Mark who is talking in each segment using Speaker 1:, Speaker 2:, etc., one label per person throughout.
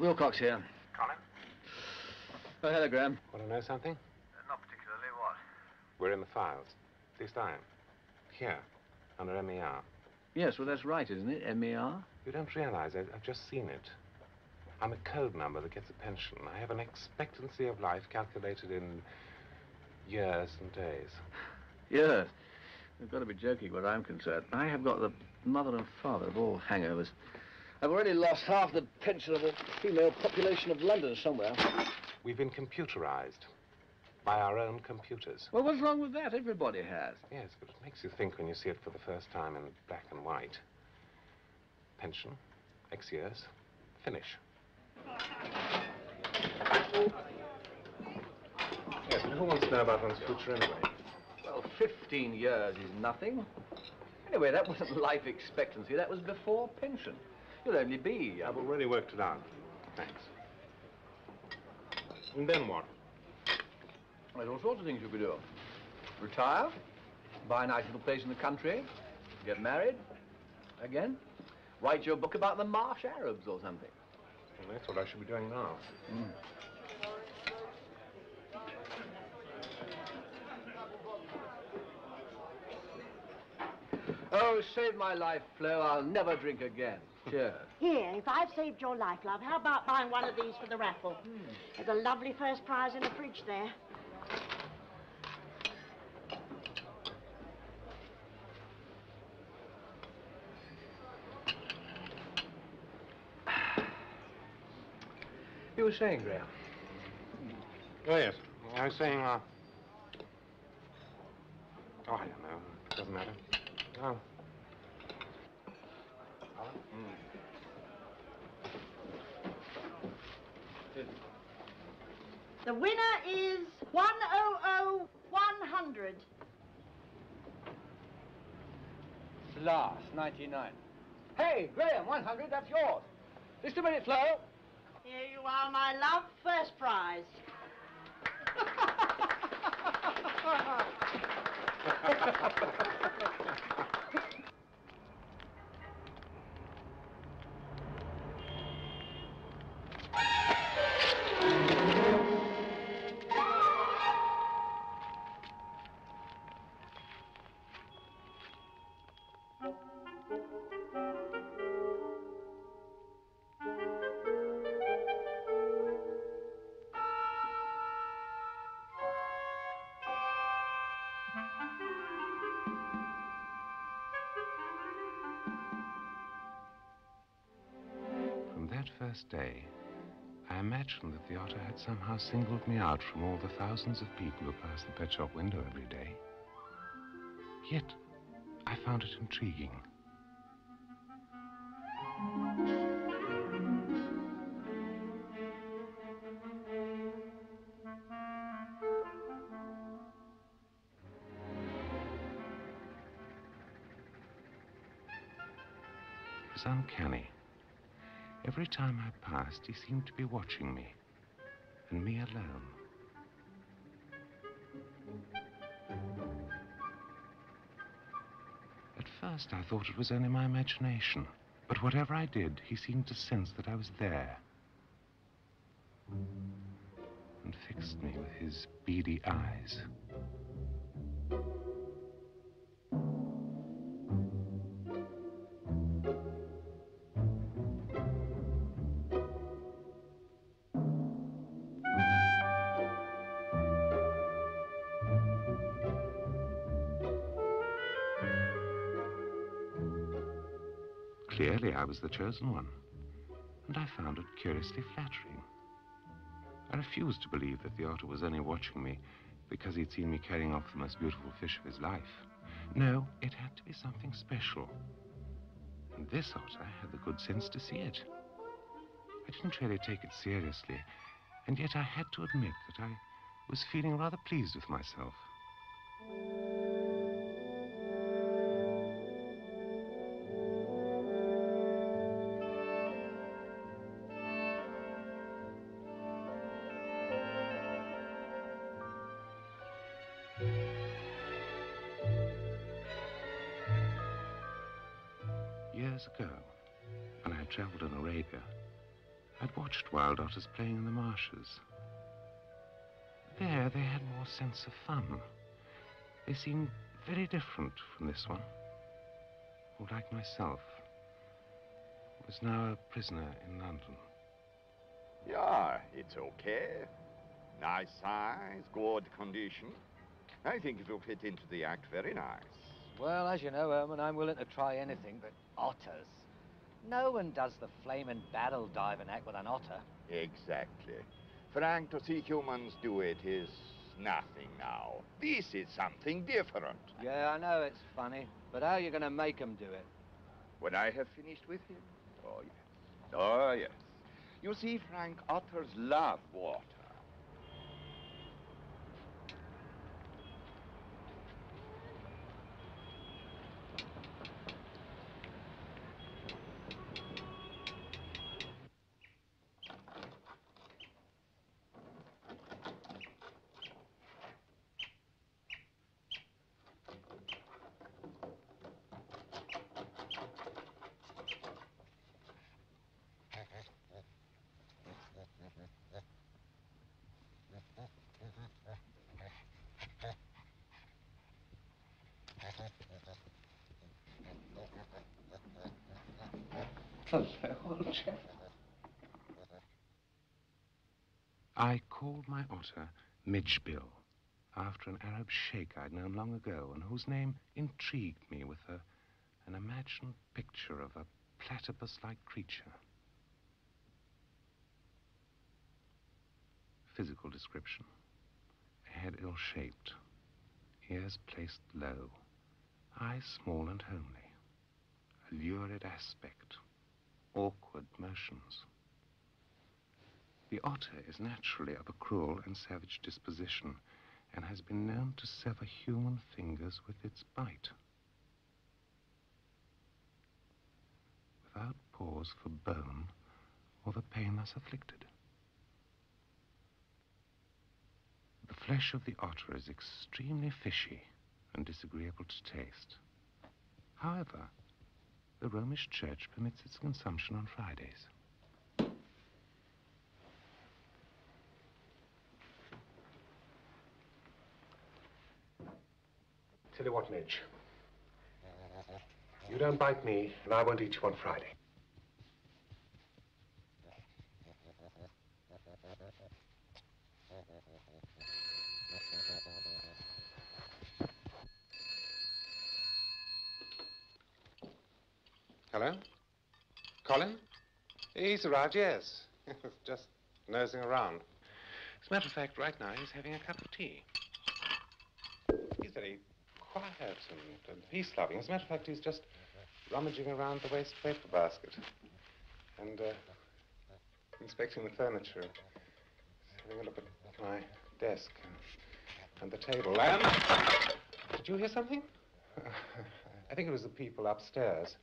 Speaker 1: Wilcox here.
Speaker 2: Colin?
Speaker 1: Oh, hello, Graham.
Speaker 2: Want to know something?
Speaker 3: Not particularly. What?
Speaker 2: We're in the files. At least I am. Here, under MER.
Speaker 1: Yes, well, that's right, isn't it? MER?
Speaker 2: You don't realize I've just seen it. I'm a code number that gets a pension. I have an expectancy of life calculated in years and days.
Speaker 1: Yes. You've got to be joking where I'm concerned. I have got the mother and father of all hangovers. I've already lost half the pensionable female population of London somewhere.
Speaker 2: We've been computerized by our own computers.
Speaker 1: Well, what's wrong with that? Everybody has.
Speaker 2: Yes, but it makes you think when you see it for the first time in black and white. Pension, X years, finish. Yes, but who wants to know about one's future anyway?
Speaker 1: Well, 15 years is nothing. Anyway, that wasn't life expectancy. That was before pension. You'll only be...
Speaker 2: I've already worked it out. Thanks. And then what?
Speaker 1: There's all sorts of things you could do. Retire, buy a nice little place in the country, get married, again, write your book about the Marsh Arabs or something.
Speaker 2: Well, that's what I should be doing now.
Speaker 1: Oh, save my life, Flo. I'll never drink again. Cheers.
Speaker 4: Here, if I've saved your life, love, how about buying one of these for the raffle? There's a lovely first prize in the fridge there.
Speaker 1: You were saying, Graham?
Speaker 2: Oh, yes. I was saying, oh, I don't know. It doesn't matter. Oh.
Speaker 4: The winner is 100.
Speaker 1: Last, 99. Hey, Graham, 100, that's yours. Just a minute, Flo.
Speaker 4: Here you are, my love, first prize.
Speaker 2: From that first day, I imagined that the otter had somehow singled me out from all the thousands of people who pass the pet shop window every day. Yet, I found it intriguing. It was uncanny. Every time I passed, he seemed to be watching me, and me alone. At first, I thought it was only my imagination, but whatever I did, he seemed to sense that I was there, and fixed me with his beady eyes. Clearly, I was the chosen one, and I found it curiously flattering. I refused to believe that the otter was only watching me because he'd seen me carrying off the most beautiful fish of his life. No, it had to be something special. And this otter had the good sense to see it. I didn't really take it seriously, and yet I had to admit that I was feeling rather pleased with myself. Years ago, when I had traveled in Arabia, I'd watched wild otters playing in the marshes. There, they had more sense of fun. They seemed very different from this one, who, like myself, was now a prisoner in London.
Speaker 3: Yeah, it's okay. Nice size, good condition. I think it'll fit into the act very nice.
Speaker 5: Well, as you know, Herman, I'm willing to try anything but otters. No one does the flaming battle diving act with an otter.
Speaker 3: Exactly. Frank, to see humans do it is nothing now. This is something different.
Speaker 5: Yeah, I know it's funny, but how are you going to make them do it?
Speaker 3: When I have finished with him? Oh, yes. Oh, yes. You see, Frank, otters love water.
Speaker 2: Hello, old chap. I called my otter Midgebill, after an Arab sheikh I'd known long ago and whose name intrigued me with an imagined picture of a platypus-like creature. Physical description. Head ill-shaped, ears placed low, eyes small and homely, a lurid aspect, awkward motions. The otter is naturally of a cruel and savage disposition and has been known to sever human fingers with its bite. Without pause for bone or the pain thus afflicted. The flesh of the otter is extremely fishy and disagreeable to taste. However, the Romish Church permits its consumption on Fridays.
Speaker 6: Tell you what, Midge. You don't bite me, and I won't eat you on Friday.
Speaker 2: Hello? Colin? He's arrived, yes. Just nosing around. As a matter of fact, right now he's having a cup of tea. He's very quiet and peace-loving. As a matter of fact, he's just rummaging around the waste paper basket and inspecting the furniture. He's having a look at my desk and the table. And did you hear something? I think it was the people upstairs.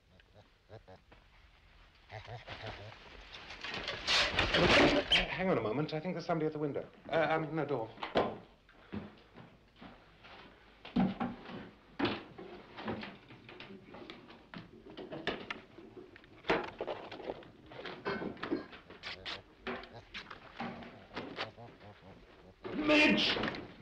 Speaker 2: Hang on a moment. I think there's somebody at the window. No door. Midge!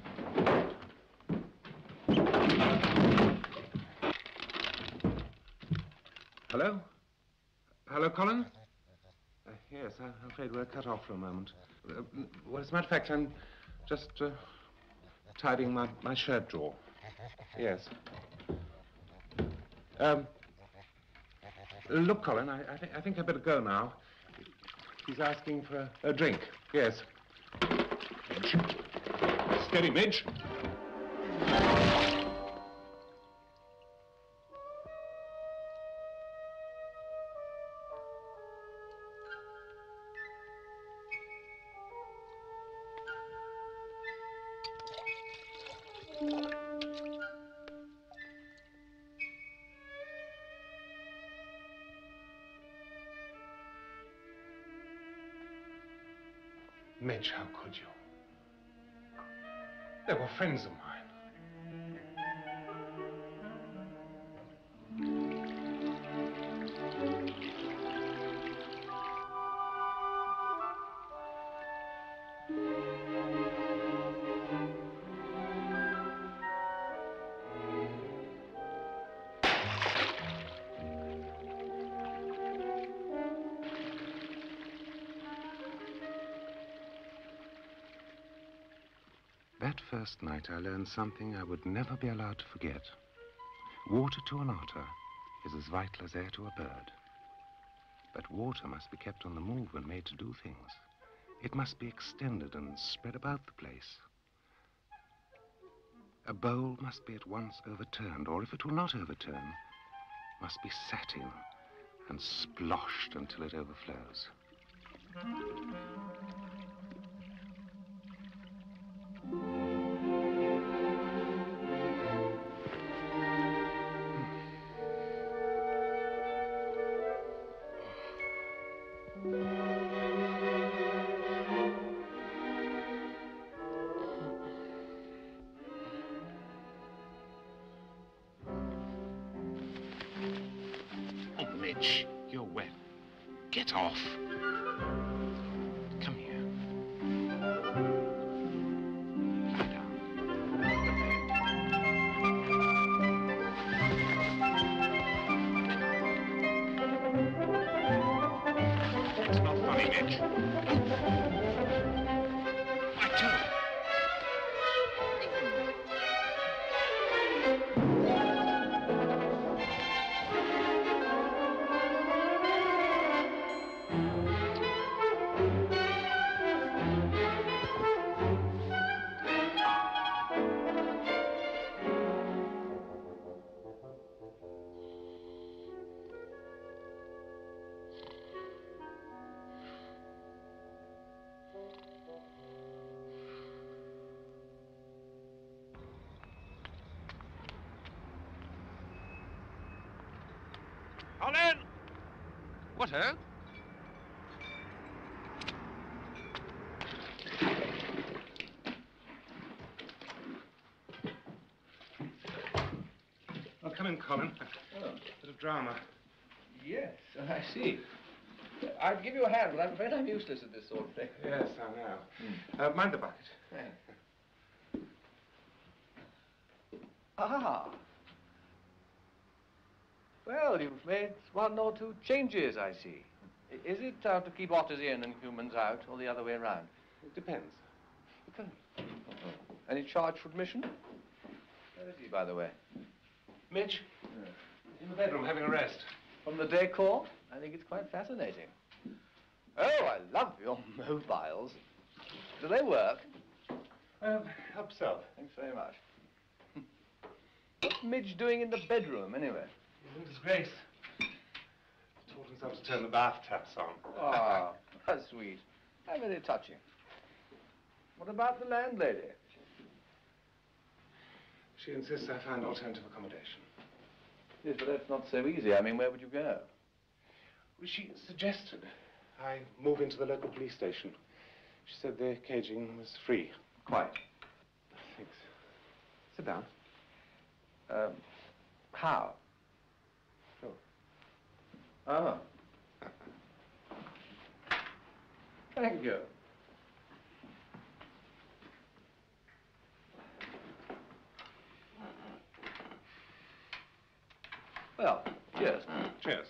Speaker 2: Hello? Hello, Colin? Yes, I'm afraid we're cut off for a moment. Well, as a matter of fact, I'm just tidying my shirt drawer. Yes. Look, Colin, I think I'd better go now. He's asking for a drink. Yes. Steady, Midge. Midge, how could you? They were friends of mine. That first night, I learned something I would never be allowed to forget. Water to an otter is as vital as air to a bird. But water must be kept on the move and made to do things. It must be extended and spread about the place. A bowl must be at once overturned, or if it will not overturn, must be sat in and sploshed until it overflows. Oh, Mitch, you're wet. Get off. Come here. Lie down. It's not funny, Mitch. I tell you.
Speaker 7: Colin!
Speaker 2: What, huh? Oh, come in, Colin.
Speaker 1: Oh.
Speaker 2: Bit of drama.
Speaker 1: Yes, I see. I'd give you a hand, but I'm afraid I'm useless at this sort of thing.
Speaker 2: Yes, I know. Mind the bucket.
Speaker 1: Thanks. Ah. Well, you've made one or two changes, I see. Is it to keep otters in and humans out, or the other way around?
Speaker 2: It depends.
Speaker 1: Okay. Any charge for admission? Where is he, by the way?
Speaker 2: Mitch? In the bedroom, having a rest.
Speaker 1: From the decor? I think it's quite fascinating. Oh, I love your mobiles. Do they work?
Speaker 2: Help yourself.
Speaker 1: Thanks very much. What's Midge doing in the bedroom, anyway?
Speaker 2: He's in disgrace. Taught himself to turn the bath taps on.
Speaker 1: Ah, that's sweet. How very touching. What about the landlady?
Speaker 2: She insists I find alternative accommodation.
Speaker 1: Yes, but that's not so easy. I mean, where would you go?
Speaker 2: Well, she suggested I move into the local police station. She said the caging was free.
Speaker 1: Quite.
Speaker 2: Thanks. Sit down.
Speaker 1: How?
Speaker 2: Sure.
Speaker 1: Ah. Thank you. Well, cheers.
Speaker 2: Cheers.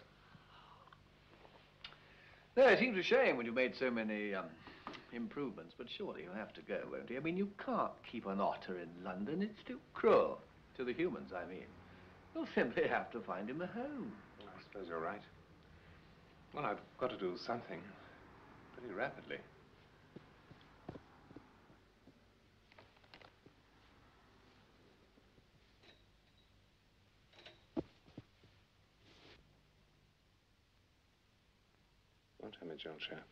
Speaker 1: No, it seems a shame when you've made so many improvements, but surely you'll have to go, won't you? I mean, you can't keep an otter in London. It's too cruel. To the humans, I mean. You'll simply have to find him a home.
Speaker 2: Well, I suppose you're right. Well, I've got to do something pretty rapidly. Won't I, Midge, old chap?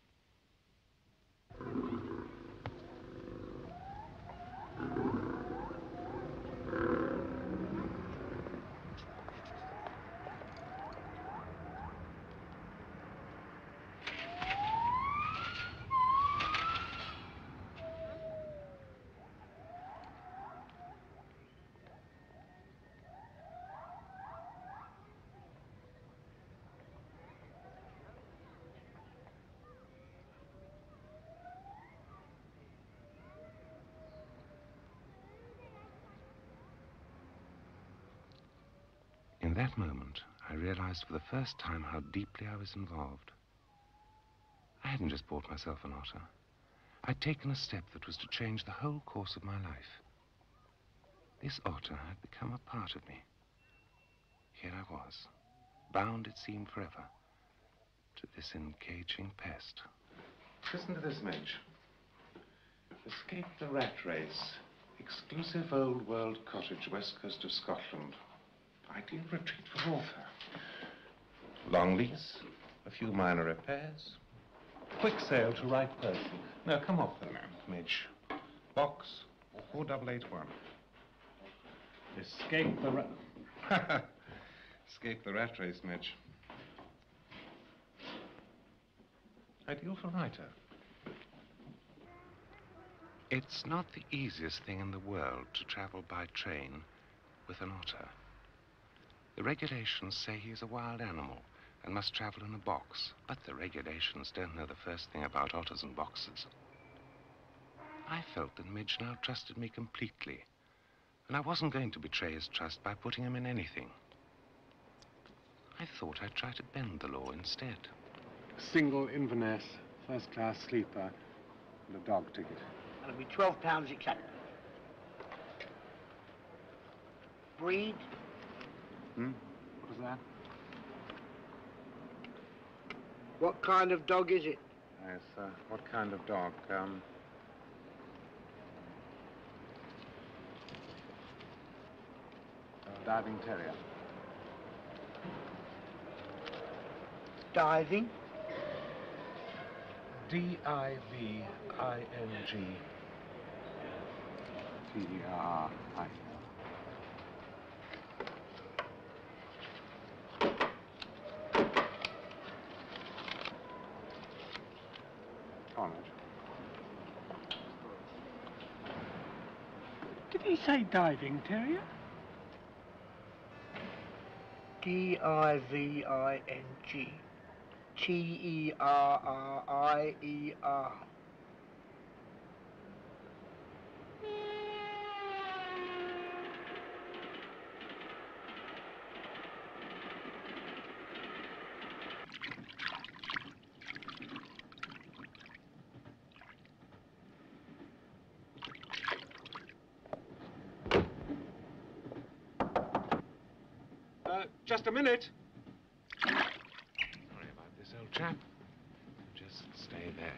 Speaker 2: In that moment, I realized for the first time how deeply I was involved. I hadn't just bought myself an otter. I'd taken a step that was to change the whole course of my life. This otter had become a part of me. Here I was, bound, it seemed, forever to this engaging pest. Listen to this, Midge. Escape the rat race. Exclusive old world cottage, west coast of Scotland. Ideal retreat for author. Long lease, a few minor repairs. Quick sale to right person. Now, come off the lamp, Midge. Box 4881. Escape the rat... Escape the rat race, Midge. Ideal for writer. It's not the easiest thing in the world to travel by train with an otter. The regulations say he's a wild animal and must travel in a box, but the regulations don't know the first thing about otters and boxes. I felt that Midge now trusted me completely, and I wasn't going to betray his trust by putting him in anything. I thought I'd try to bend the law instead.
Speaker 6: Single Inverness, first-class sleeper, and a dog ticket.
Speaker 8: That'll be £12 exactly. Breed?
Speaker 6: What was that?
Speaker 8: What kind of dog is it?
Speaker 6: Yes, what kind of dog? Diving terrier.
Speaker 8: Diving?
Speaker 6: D-I-V-I-N-G. T-E-R-R-I. On it.
Speaker 8: Did he say diving terrier? D-I-V-I-N-G. T-E-R-R-I-E-R.
Speaker 6: Just a minute.
Speaker 2: Sorry about this, old chap. Just stay there.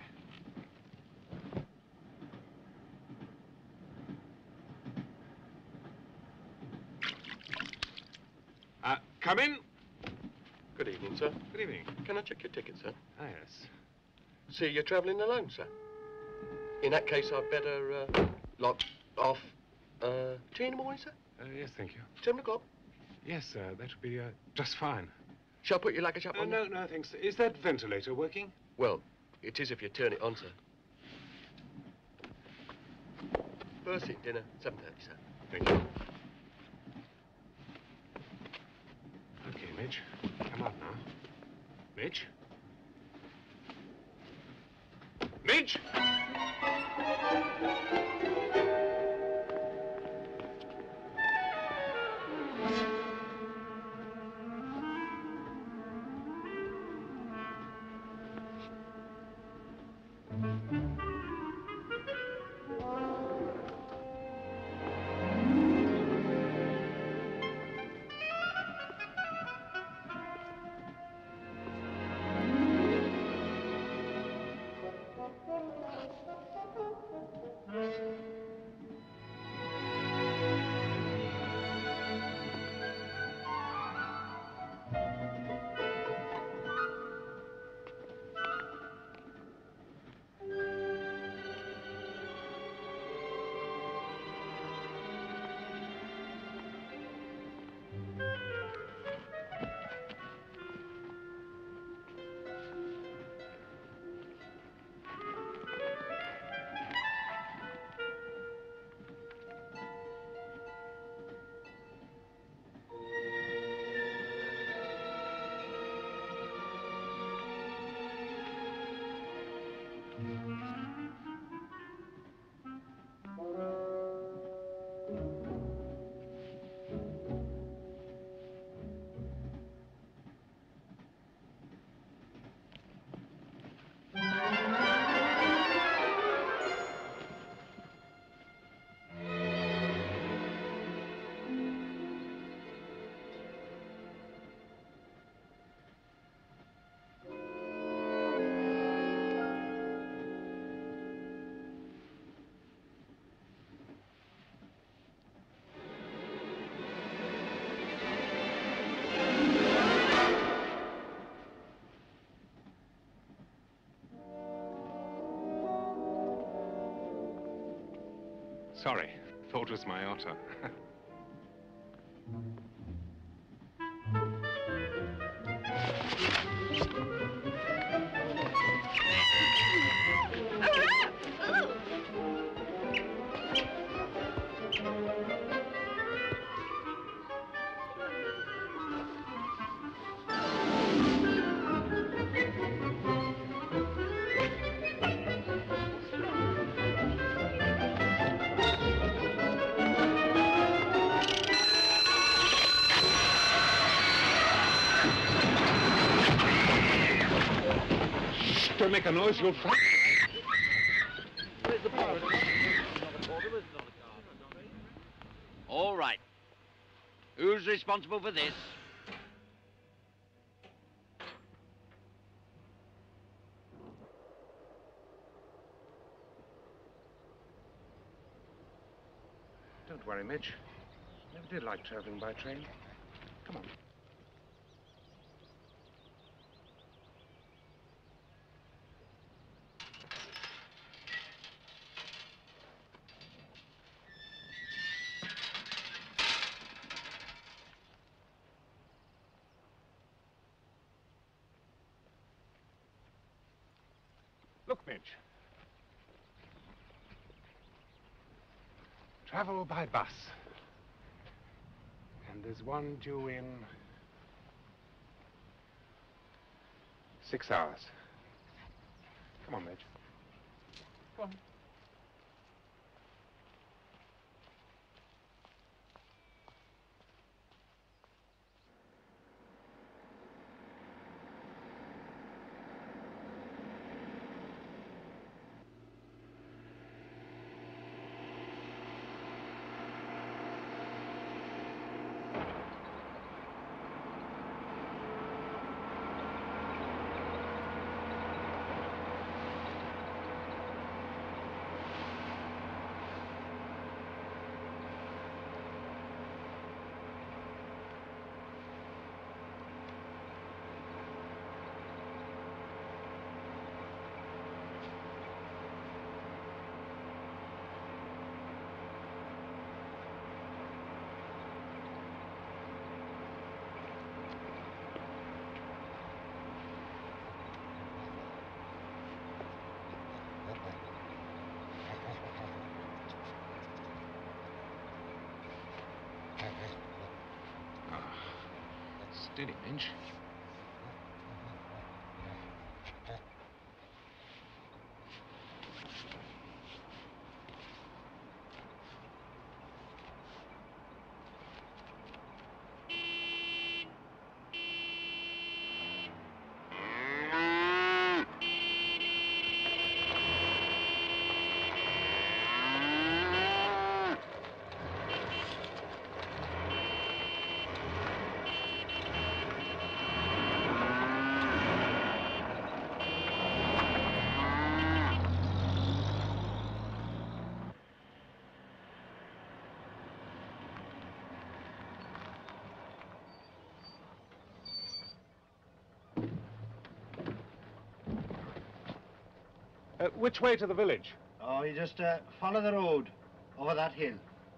Speaker 6: Come in.
Speaker 9: Good evening, sir.
Speaker 6: Good evening.
Speaker 9: Can I check your ticket, sir?
Speaker 2: Ah, yes.
Speaker 9: See, you're travelling alone, sir. In that case, I'd better, lock off, tea in the morning, sir?
Speaker 2: Yes, thank you.
Speaker 9: 7 o'clock.
Speaker 2: Yes, that would be just fine.
Speaker 9: Shall I put your luggage up on
Speaker 6: No, thanks. Is that ventilator working?
Speaker 9: Well, it is if you turn it on, sir. First thing, dinner, 7:30, sir.
Speaker 2: Thank you. Okay, Midge. Come on now. Midge? Midge! Sorry, thought it was my otter. Don't make a noise, you'll frighten.
Speaker 10: All right. Who's responsible for this?
Speaker 2: Don't worry, Mitch. Never did like traveling by train. Come on. Look, Mitch. Travel by bus. And there's one due in 6 hours. Come on, Mitch. Come on. Steady, Minch. Which way to the village?
Speaker 8: Oh, you just follow the road over that hill.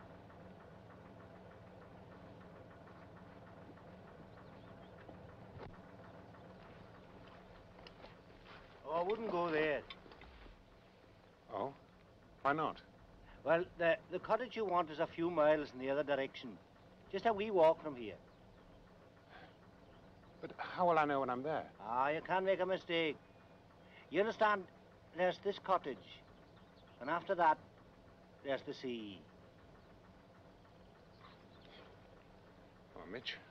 Speaker 8: Oh, I wouldn't go there.
Speaker 2: Oh? Why not?
Speaker 8: Well, the cottage you want is a few miles in the other direction. Just a wee walk from here.
Speaker 2: But how will I know when I'm there?
Speaker 8: Ah, you can't make a mistake. You understand, there's this cottage. And after that, there's the sea.
Speaker 2: Come on, Mitch.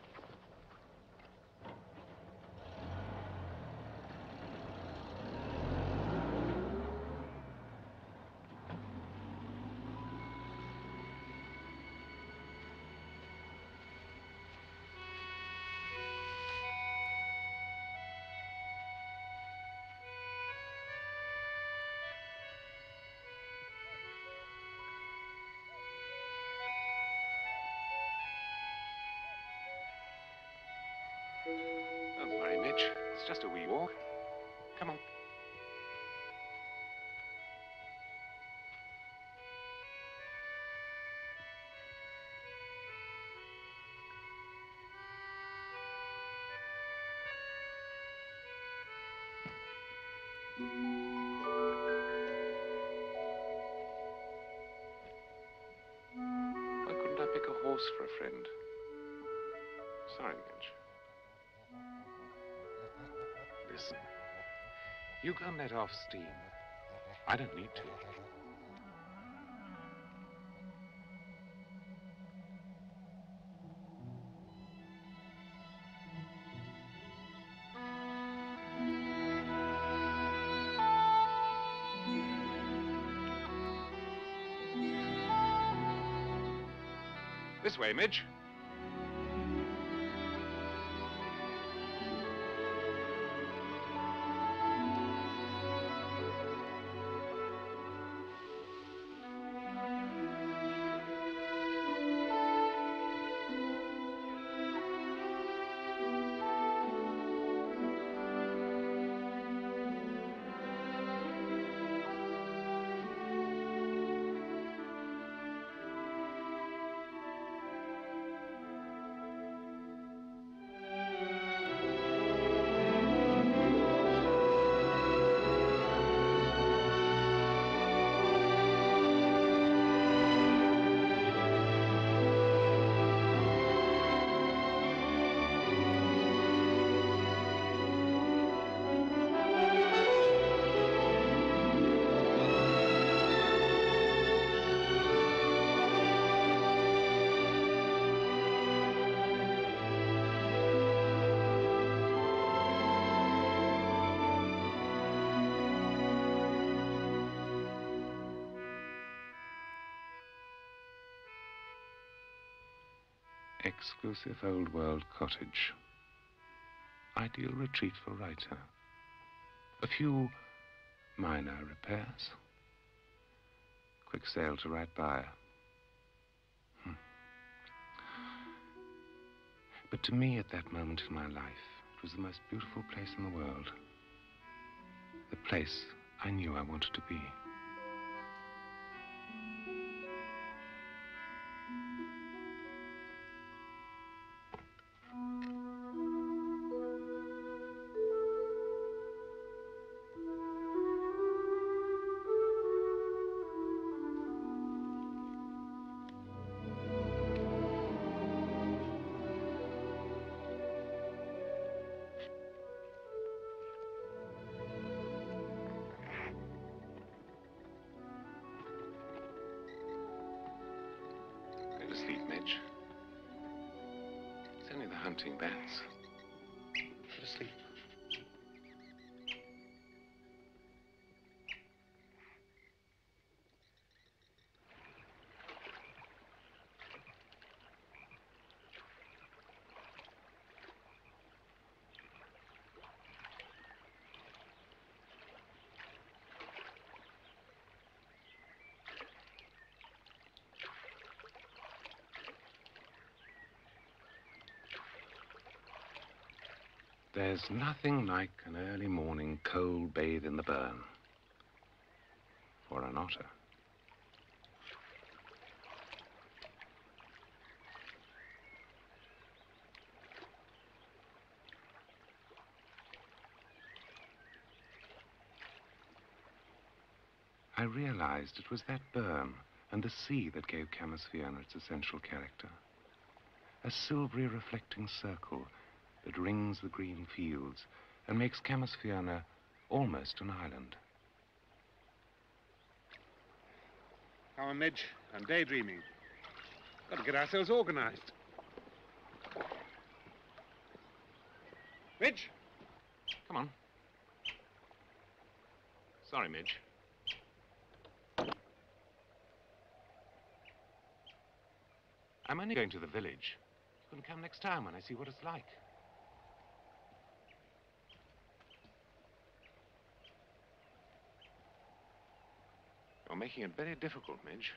Speaker 2: Don't worry, Mitch. It's just a wee walk. Come on. horse for a friend. Sorry, Midge. Listen. You go and let off steam. I don't need to. This way, Midge. Exclusive old world cottage. Ideal retreat for writer. A few minor repairs. Quick sale to right buyer. But to me, at that moment in my life, it was the most beautiful place in the world. The place I knew I wanted to be. Go to sleep, Midge. It's only the hunting bats. Go to sleep. There's nothing like an early morning cold bathe in the burn. For an otter. I realized it was that burn and the sea that gave Camasfiona its essential character. A silvery reflecting circle that rings the green fields and makes Camasfiona almost an island.
Speaker 11: Come on, Midge. I'm daydreaming. Got to get ourselves organized. Midge?
Speaker 2: Come on. Sorry, Midge. I'm only going to the village. You can come next time when I see what it's like. You're making it very difficult, Midge.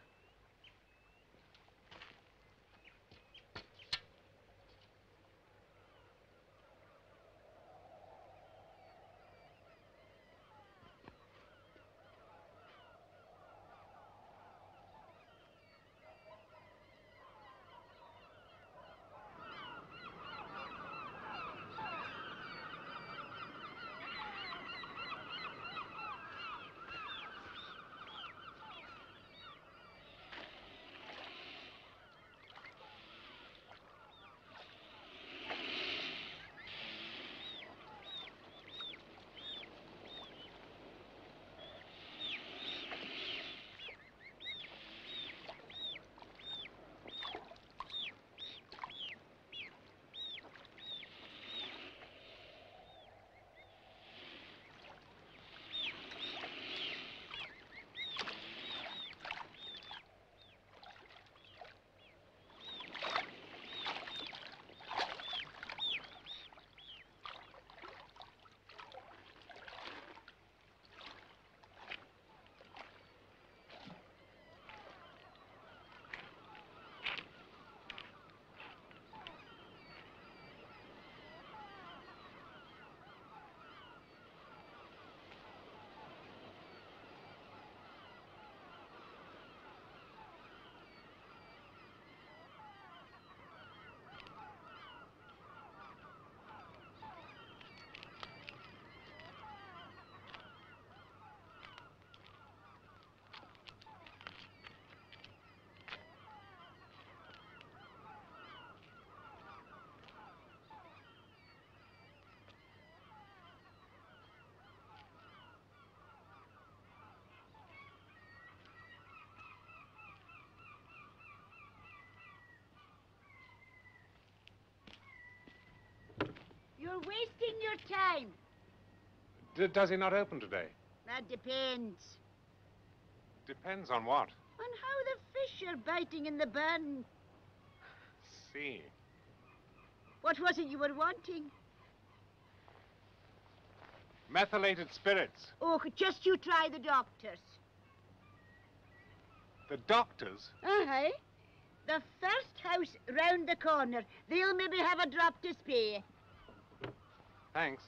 Speaker 12: You're wasting your time.
Speaker 11: Does he not open today?
Speaker 12: That depends.
Speaker 11: Depends on what?
Speaker 12: On how the fish are biting in the burn.
Speaker 11: See.
Speaker 12: What was it you were wanting?
Speaker 11: Methylated spirits.
Speaker 12: Oh, just you try the doctors.
Speaker 11: The doctors?
Speaker 12: Uh-huh. The first house round the corner. They'll maybe have a drop to spare.
Speaker 11: Thanks.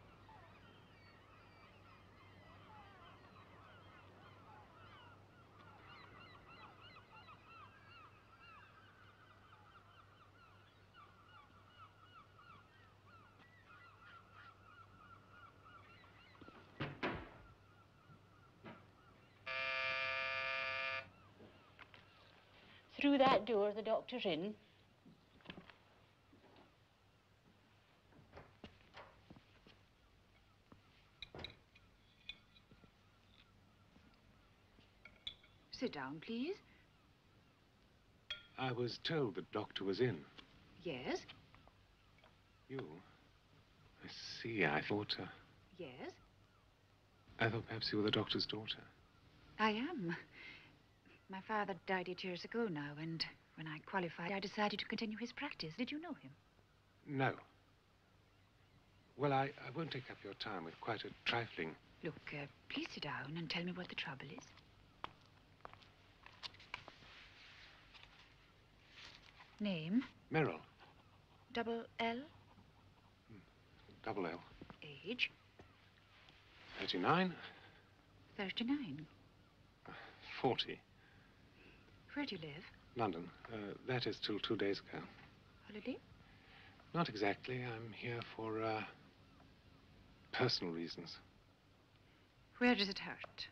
Speaker 13: Through that door, the doctor's in.
Speaker 14: Sit down, please.
Speaker 11: I was told the doctor was in.
Speaker 14: Yes?
Speaker 11: You? I see. I thought perhaps you were the doctor's daughter.
Speaker 14: I am. My father died 8 years ago now, and when I qualified, I decided to continue his practice. Did you know him?
Speaker 11: No. Well, I won't take up your time with quite a trifling...
Speaker 14: Look, please sit down and tell me what the trouble is. Name?
Speaker 11: Merrill.
Speaker 14: Double L?
Speaker 11: Double L.
Speaker 14: Age?
Speaker 11: 39.
Speaker 14: 39.
Speaker 11: 40.
Speaker 14: Where do you live?
Speaker 11: London. That is till 2 days ago.
Speaker 14: Holiday?
Speaker 11: Not exactly. I'm here for, personal reasons.
Speaker 14: Where does it hurt?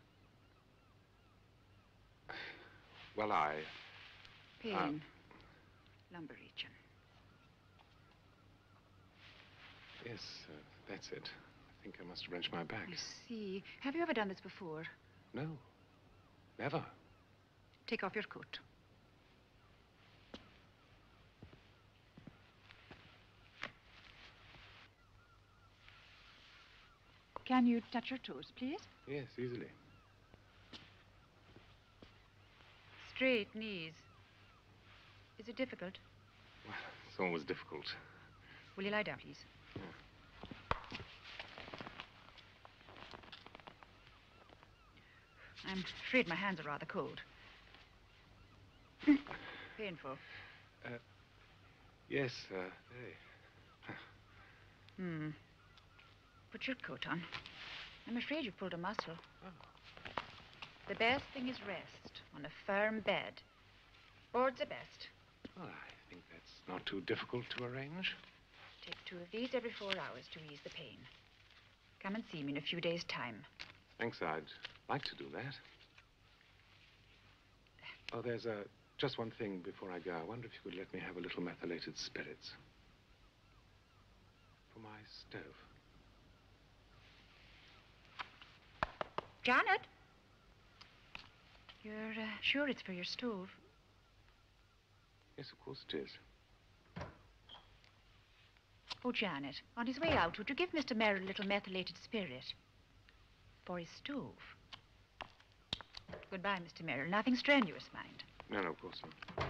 Speaker 11: Well,
Speaker 14: Pain. Lumbar region.
Speaker 11: Yes, that's it. I think I must have wrenched my back.
Speaker 14: I see. Have you ever done this before?
Speaker 11: No. Never.
Speaker 14: Take off your coat. Can you touch your toes, please?
Speaker 11: Yes, easily.
Speaker 14: Straight knees. Is it difficult?
Speaker 11: Well, it's always difficult.
Speaker 14: Will you lie down, please? I'm afraid my hands are rather cold. Painful.
Speaker 11: Yes, very.
Speaker 14: Put your coat on. I'm afraid you've pulled a muscle. Oh. The best thing is rest on a firm bed. Board's the best.
Speaker 11: Well, I think that's not too difficult to arrange.
Speaker 14: Take 2 of these every 4 hours to ease the pain. Come and see me in a few days' time.
Speaker 11: Thanks, I'd like to do that. Oh, there's just one thing before I go. I wonder if you could let me have a little methylated spirits. For my stove.
Speaker 14: Janet? You're sure it's for your stove?
Speaker 11: Yes, of course it is.
Speaker 14: Oh, Janet, on his way out, would you give Mr. Merrill a little methylated spirit? For his stove. Goodbye, Mr. Merrill. Nothing strenuous, mind.
Speaker 11: No, of course not.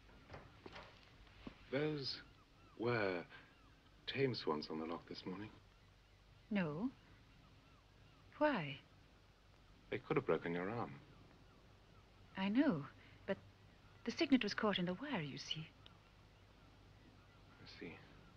Speaker 11: Those were tame swans on the lock this morning.
Speaker 14: No. Why?
Speaker 11: They could have broken your arm.
Speaker 14: I know, but the signet was caught in the wire, you see.
Speaker 11: I see.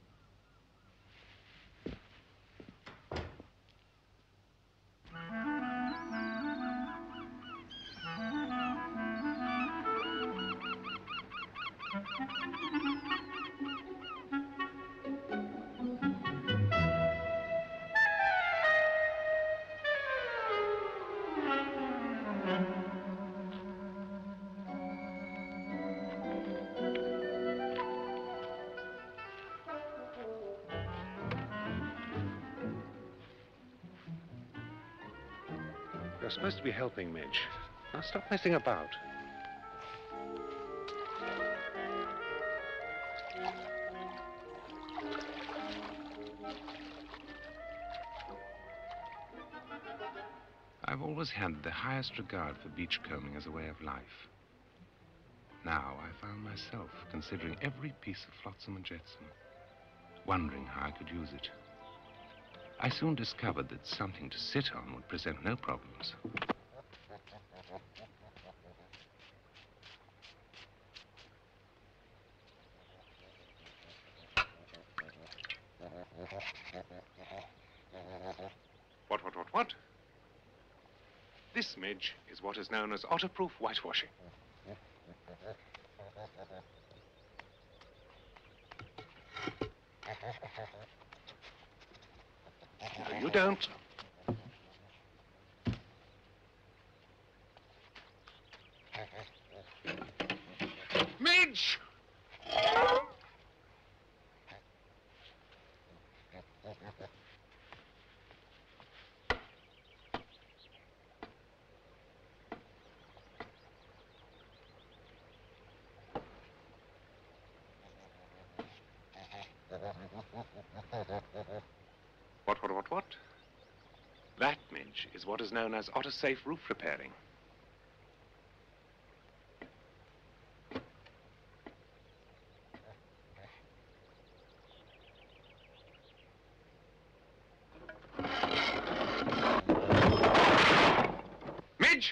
Speaker 11: You're supposed to be helping, Midge. Now stop messing about.
Speaker 2: I've always had the highest regard for beachcombing as a way of life. Now I found myself considering every piece of flotsam and jetsam, wondering how I could use it. I soon discovered that something to sit on would present no problems. What? This, Midge, is what is known as otterproof whitewashing. No, you don't. Midge! What? That, Midge, is what is known as otter-safe roof repairing. Midge!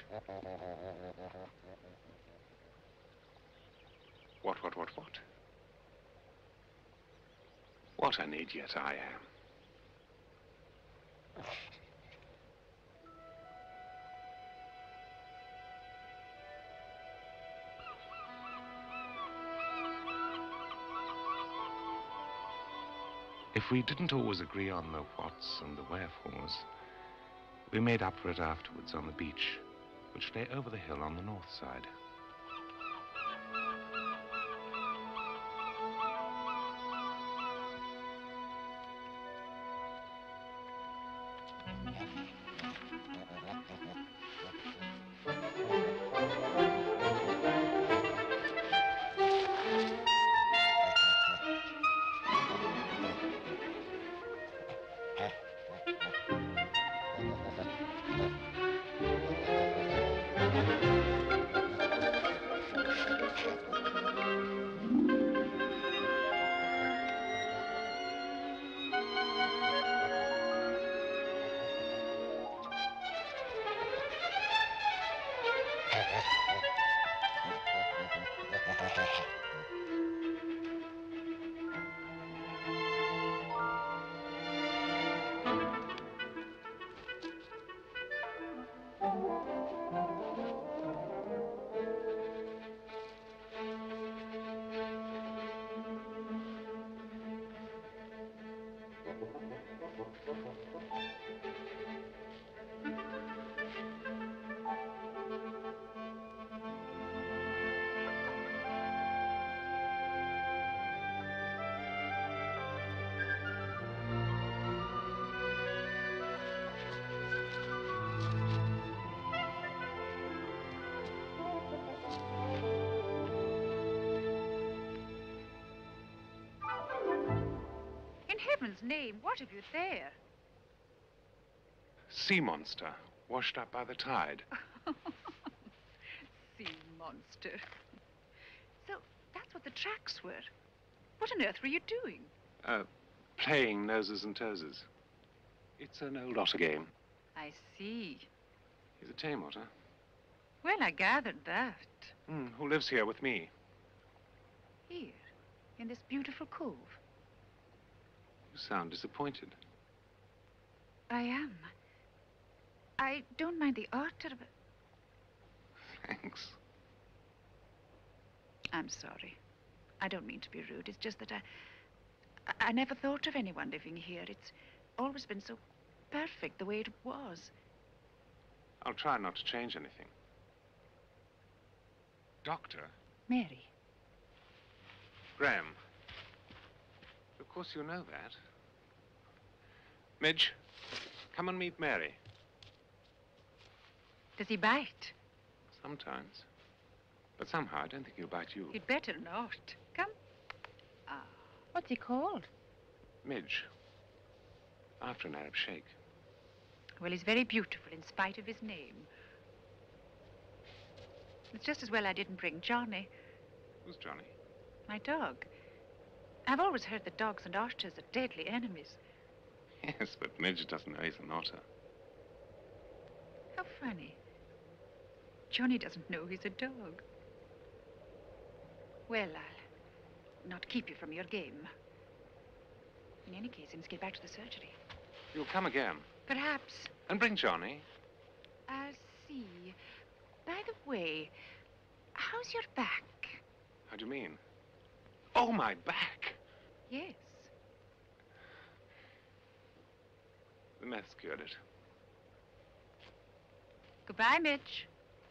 Speaker 2: What? What an idiot I am. If we didn't always agree on the whats and the wherefores, we made up for it afterwards on the beach, which lay over the hill on the north side.
Speaker 14: In heaven's name, what have you there?
Speaker 2: Sea monster, washed up by the tide.
Speaker 14: Sea monster. So that's what the tracks were. What on earth were you doing?
Speaker 2: Playing noses and toeses. It's an old otter game.
Speaker 14: I see.
Speaker 2: He's a tame otter.
Speaker 14: Well, I gathered that.
Speaker 2: Who lives here with me?
Speaker 14: Here, in this beautiful cove.
Speaker 2: You sound disappointed.
Speaker 14: I am. I don't mind the otter, but...
Speaker 2: Thanks.
Speaker 14: I'm sorry. I don't mean to be rude. It's just that I never thought of anyone living here. It's always been so perfect the way it was.
Speaker 2: I'll try not to change anything. Doctor?
Speaker 14: Mary.
Speaker 2: Graham. Of course you know that. Midge, come and meet Mary.
Speaker 14: Does he bite?
Speaker 2: Sometimes. But somehow I don't think he'll bite you.
Speaker 14: He'd better not. Come.
Speaker 13: What's he called?
Speaker 2: Midge. After an Arab sheikh.
Speaker 14: Well, he's very beautiful in spite of his name. It's just as well I didn't bring Johnny.
Speaker 2: Who's Johnny?
Speaker 14: My dog. I've always heard that dogs and otters are deadly enemies.
Speaker 2: Yes, but Midge doesn't know he's an otter.
Speaker 14: How funny. Johnny doesn't know he's a dog. Well, I'll not keep you from your game. In any case, I must get back to the surgery.
Speaker 2: You'll come again.
Speaker 14: Perhaps.
Speaker 2: And bring Johnny.
Speaker 14: I'll see. By the way, how's your back?
Speaker 2: How do you mean? Oh, my back!
Speaker 14: Yes.
Speaker 2: The meth's cured it.
Speaker 14: Goodbye, Mitch.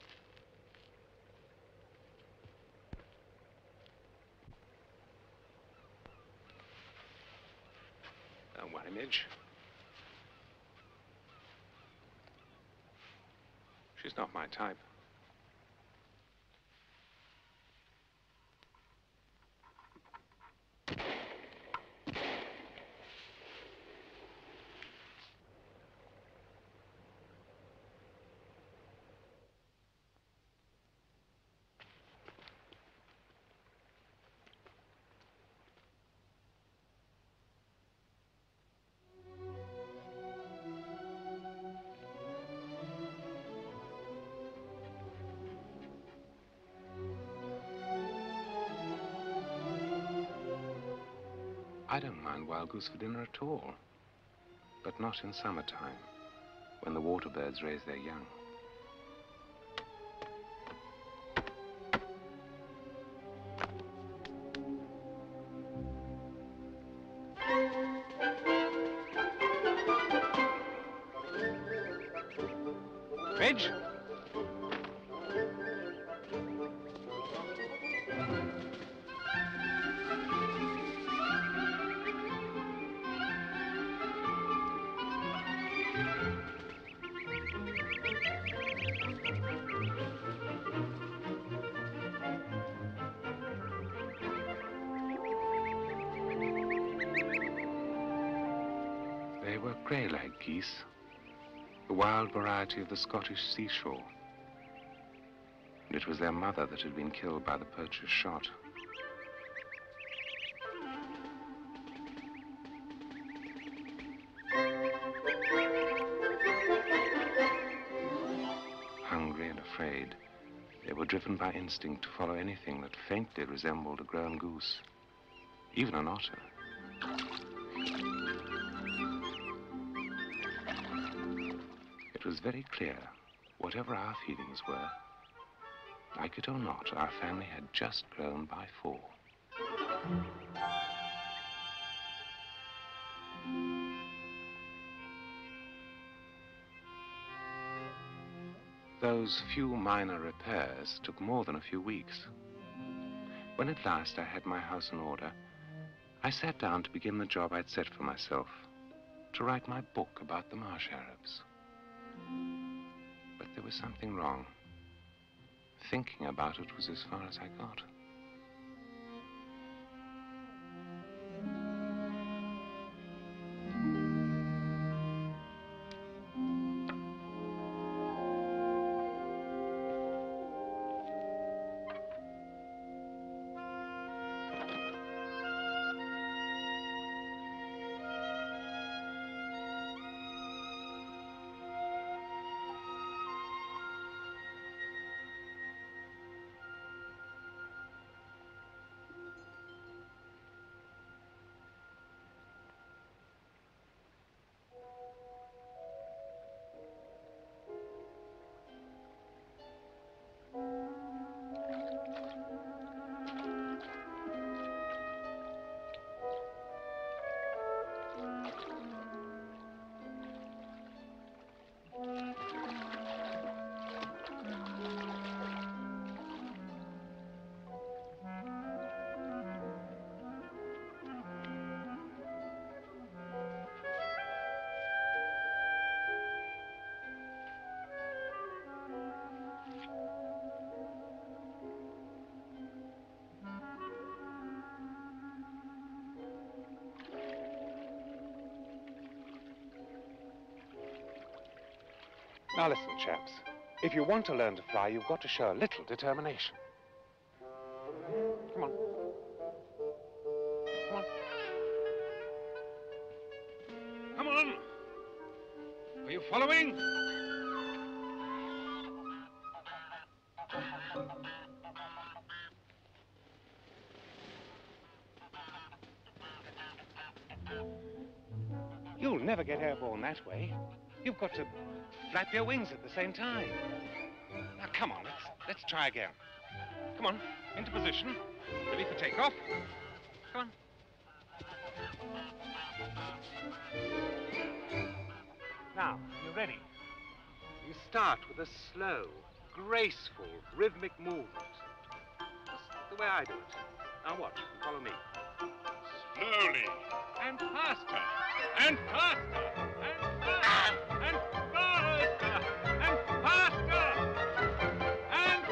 Speaker 2: Don't worry, Midge. She's not my type. I don't mind wild goose for dinner at all. But not in summertime, when the water birds raise their young. Midge? They were grey-lag geese, the wild variety of the Scottish seashore. And it was their mother that had been killed by the poacher's shot. Hungry and afraid, they were driven by instinct to follow anything that faintly resembled a grown goose, even an otter. It was very clear, whatever our feelings were, like it or not, our family had just grown by 4. Those few minor repairs took more than a few weeks. When at last I had my house in order, I sat down to begin the job I'd set for myself, to write my book about the Marsh Arabs. But there was something wrong. Thinking about it was as far as I got. Now listen, chaps. If you want to learn to fly, you've got to show a little determination. Come on. Come on.
Speaker 11: Come on! Are you following?
Speaker 2: You'll never get airborne that way. You've got to flap your wings at the same time. Now, come on, let's try again. Come on, into position. Ready for takeoff. Come on. Now, you ready? You start with a slow, graceful, rhythmic movement. Just the way I do it. Now watch, follow me.
Speaker 11: Slowly.
Speaker 2: And faster.
Speaker 11: And faster. And faster. And faster. And faster. And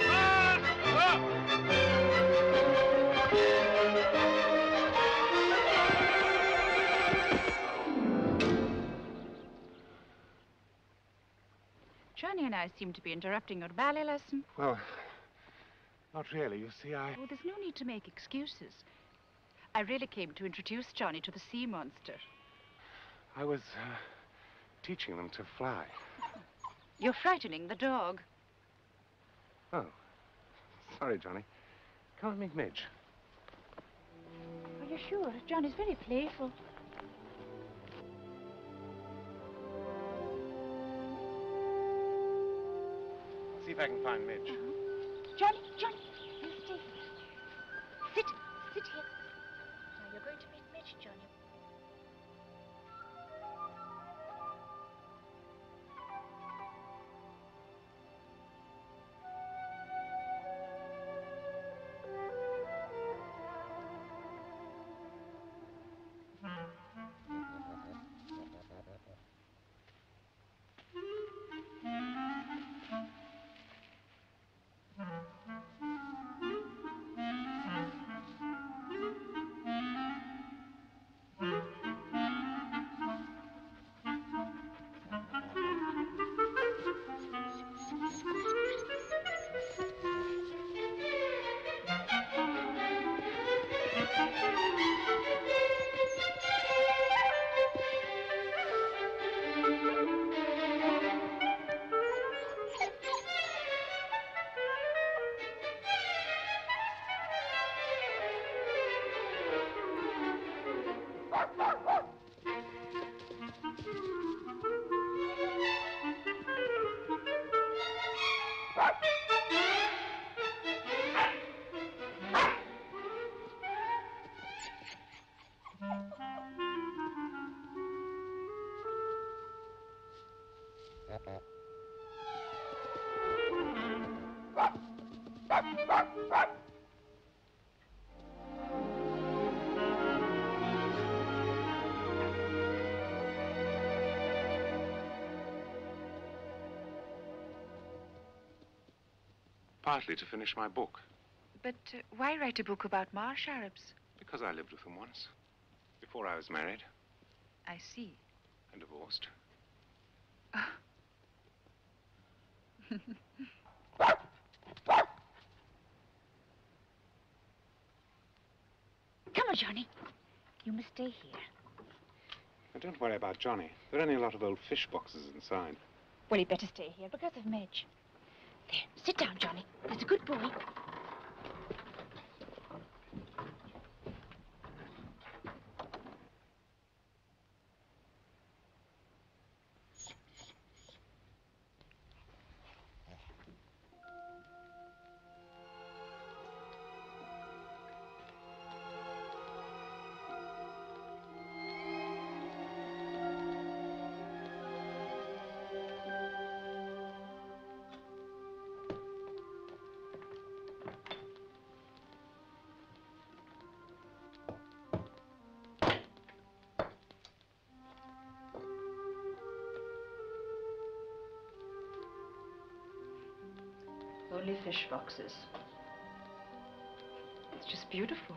Speaker 14: Johnny and I seem to be interrupting your ballet lesson.
Speaker 2: Well, not really. You see,
Speaker 14: Oh, there's no need to make excuses. I really came to introduce Johnny to the sea monster.
Speaker 2: I was teaching them to fly.
Speaker 14: You're frightening the dog.
Speaker 2: Oh, sorry, Johnny. Come and meet Midge.
Speaker 14: Are you sure? Johnny's very playful.
Speaker 2: See if I can find Midge.
Speaker 14: Johnny, Johnny, you stay here. Sit here. Now you're going to meet Midge, Johnny.
Speaker 2: Partly to finish my book.
Speaker 14: But why write a book about marsh Arabs?
Speaker 2: Because I lived with them once. Before I was married.
Speaker 14: I see.
Speaker 2: And divorced.
Speaker 14: Come on, Johnny. You must stay here.
Speaker 2: Now, don't worry about Johnny. There are only a lot of old fish boxes inside.
Speaker 14: Well, he'd better stay here because of Midge. There, sit down, Johnny. That's a good boy. Only fish boxes. It's just beautiful.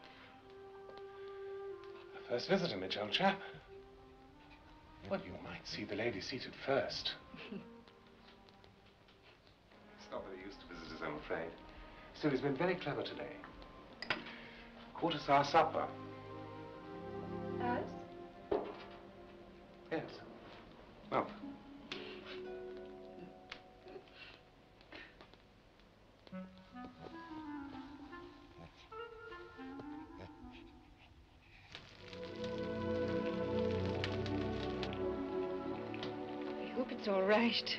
Speaker 2: The first visitor, Midge, old chap. Well, you might see the lady seated first. afraid. Still, he's been very clever today. Caught us our supper.
Speaker 14: Us?
Speaker 2: Yes. Well.
Speaker 14: I hope it's all right.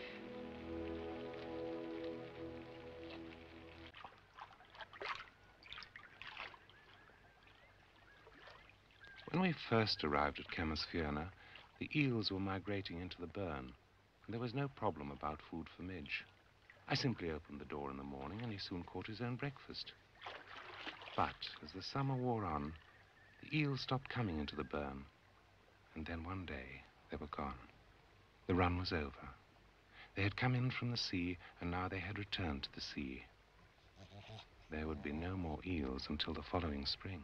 Speaker 2: When we first arrived at Camasfiona, the eels were migrating into the burn, and there was no problem about food for Midge. I simply opened the door in the morning, and he soon caught his own breakfast. But as the summer wore on, the eels stopped coming into the burn, and then one day they were gone. The run was over. They had come in from the sea, and now they had returned to the sea. There would be no more eels until the following spring.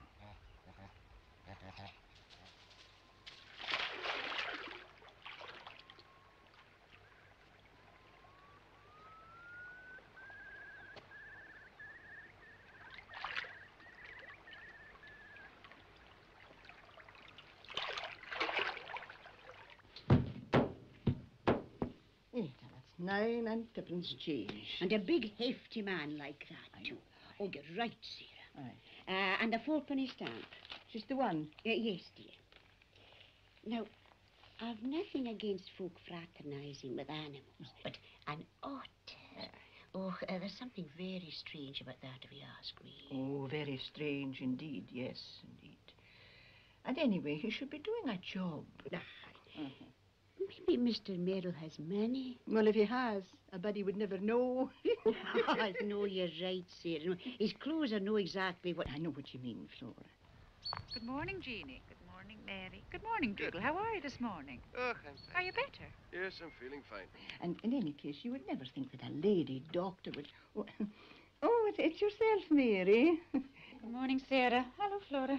Speaker 12: That's 9 and twopence change. And a big hefty man like that, too. Oh, you're right, Sarah.
Speaker 4: Aye.
Speaker 12: And a 4-penny stamp.
Speaker 4: Just the one?
Speaker 12: Yes, dear. Now, I've nothing against folk fraternizing with animals, but an otter... Oh, there's something very strange about that, if you ask me.
Speaker 4: Oh, very strange indeed, yes, indeed. And anyway, he should be doing a job.
Speaker 12: Maybe Mr. Merrill has money.
Speaker 4: Well, if he has, a buddy would never know.
Speaker 12: I know you're right, Sarah. No, his clothes are no exactly what...
Speaker 4: I know what you mean, Flora.
Speaker 14: Good morning, Jeannie. Good morning, Mary. Good morning, Dougal. How are you this morning?
Speaker 9: Oh, I'm fine.
Speaker 14: Are you better?
Speaker 9: Yes, I'm feeling fine.
Speaker 4: And in any case, you would never think that a lady doctor would... Oh, it's yourself, Mary.
Speaker 14: Good morning, Sarah. Hello, Flora.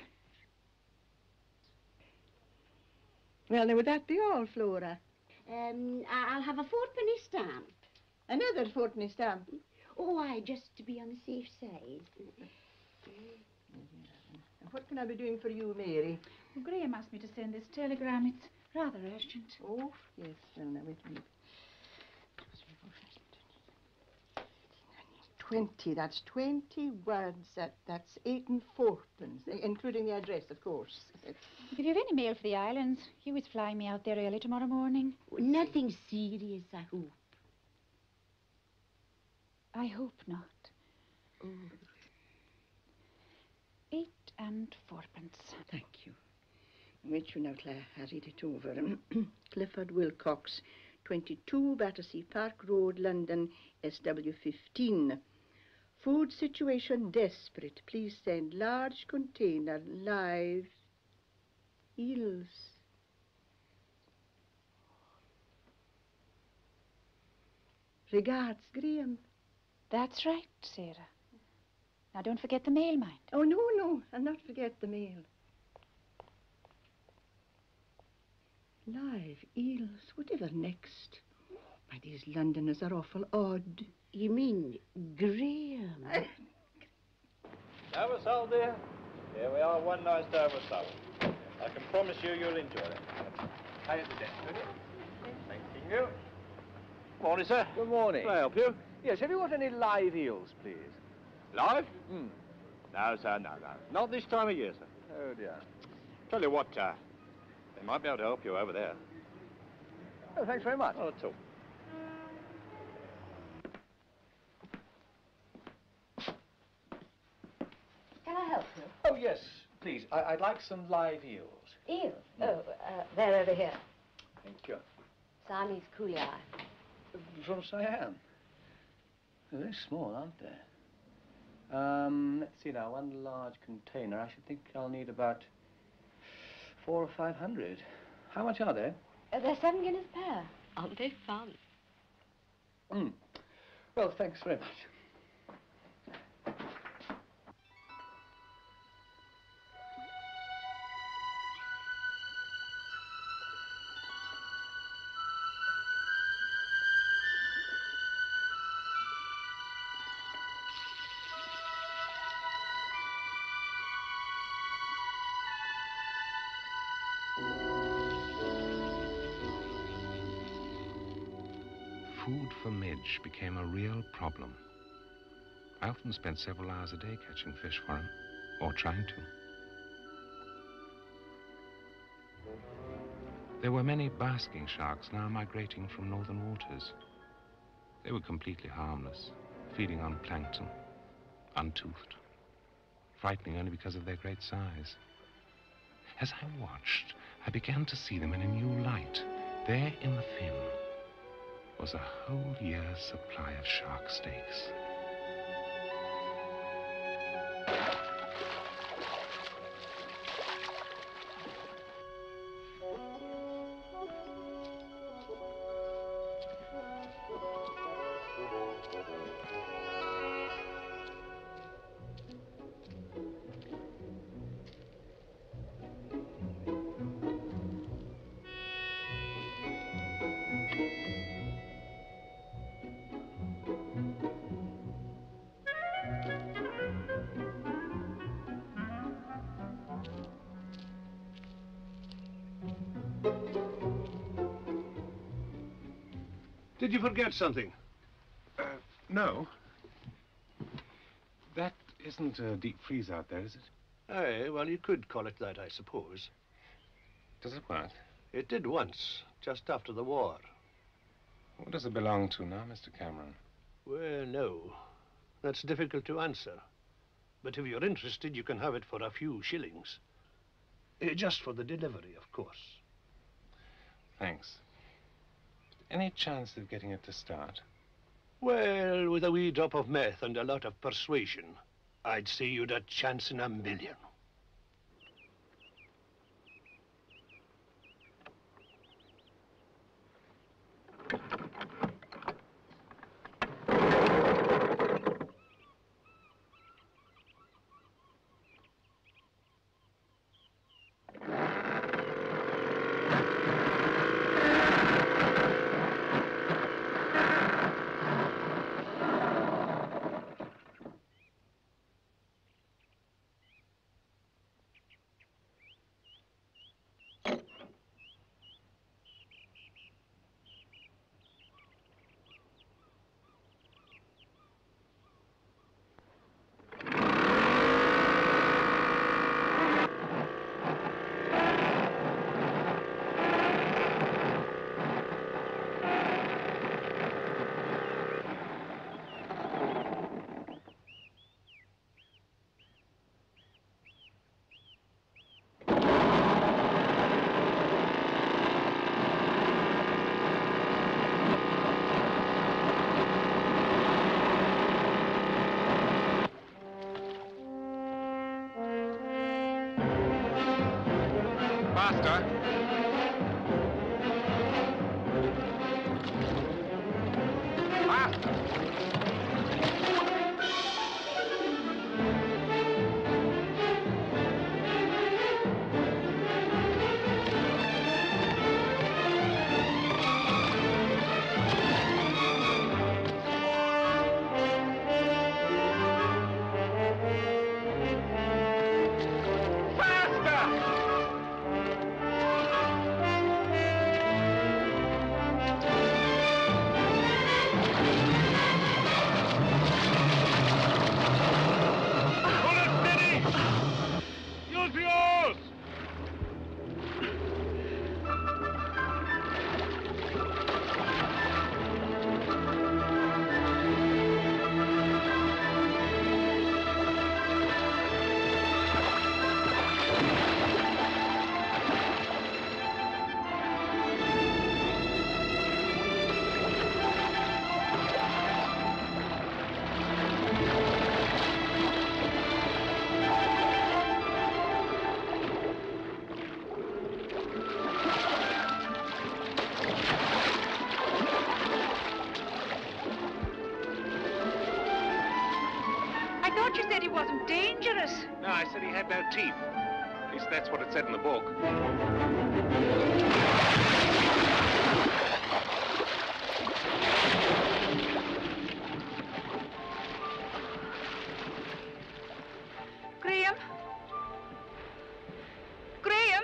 Speaker 4: Well, now, would that be all, Flora?
Speaker 12: I'll have a 4-penny stamp.
Speaker 4: Another 4-penny stamp?
Speaker 12: Oh, aye, just to be on the safe side.
Speaker 4: What can I be doing for you, Mary?
Speaker 14: Well, Graham asked me to send this telegram. It's rather urgent.
Speaker 4: Oh, yes. Well, now, wait a minute. 20, that's 20 words. That's 8 and 4pence, including the address, of course.
Speaker 14: If you have any mail for the islands, Hugh is flying me out there early tomorrow morning.
Speaker 12: Nothing serious, I hope.
Speaker 14: I hope not.
Speaker 12: Oh.
Speaker 14: 8 and 4pence.
Speaker 4: Thank you. Wait you now, Claire. I read it over. Clifford Wilcox, 22 Battersea Park Road, London, SW15. Food situation desperate. Please send large container live eels. Regards, Graham.
Speaker 14: That's right, Sarah. Now, don't forget the mail, mind.
Speaker 4: Oh, no. I'll not forget the mail. Live eels. Whatever next? Why, these Londoners are awful odd.
Speaker 12: You mean Graham?
Speaker 15: Oversold, dear? Here we are, one nice day oversold. I can promise you you'll enjoy it. Pay at the desk, will you? Thank you.
Speaker 1: Morning, sir.
Speaker 15: Good morning.
Speaker 1: Can I help you? Yes, have you got any live eels, please?
Speaker 15: Live?
Speaker 1: Hmm.
Speaker 15: No, sir, no. Not this time of year, sir.
Speaker 1: Oh, dear.
Speaker 15: Tell you what, they might be able to help you over there.
Speaker 1: Oh, thanks very much.
Speaker 15: Not at all.
Speaker 13: Can I help you?
Speaker 1: Oh, yes, please. I'd like some live eels.
Speaker 13: Eels? Oh, they're over here.
Speaker 1: Thank you.
Speaker 13: Siamese coolie eye.
Speaker 1: From Siam. They're very small, aren't they? Let's see now. One large container. I should think I'll need about 400 or 500. How much are they?
Speaker 13: They're 7 guineas a pair. Aren't they fun?
Speaker 1: Well, thanks very much.
Speaker 2: food for Midge became a real problem. I often spent several hours a day catching fish for him, or trying to. There were many basking sharks now migrating from northern waters. They were completely harmless, feeding on plankton, untoothed, frightening only because of their great size. As I watched, I began to see them in a new light. There in the fin was a whole year's supply of shark steaks.
Speaker 11: Did you forget something?
Speaker 2: No. That isn't a deep freeze out there, is it?
Speaker 9: Aye, well, you could call it that, I suppose.
Speaker 2: Does it what?
Speaker 9: It did once, just after the war.
Speaker 2: What does it belong to now, Mr. Cameron?
Speaker 9: Well, no. That's difficult to answer. But if you're interested, you can have it for a few shillings. Just for the delivery, of course.
Speaker 2: Thanks. Any chance of getting it to start?
Speaker 9: Well, with a wee drop of meth and a lot of persuasion, I'd say you'd a chance in a million.
Speaker 14: You said he wasn't dangerous.
Speaker 11: No, I said he had no teeth. At least that's what it said in the book.
Speaker 14: Graham? Graham?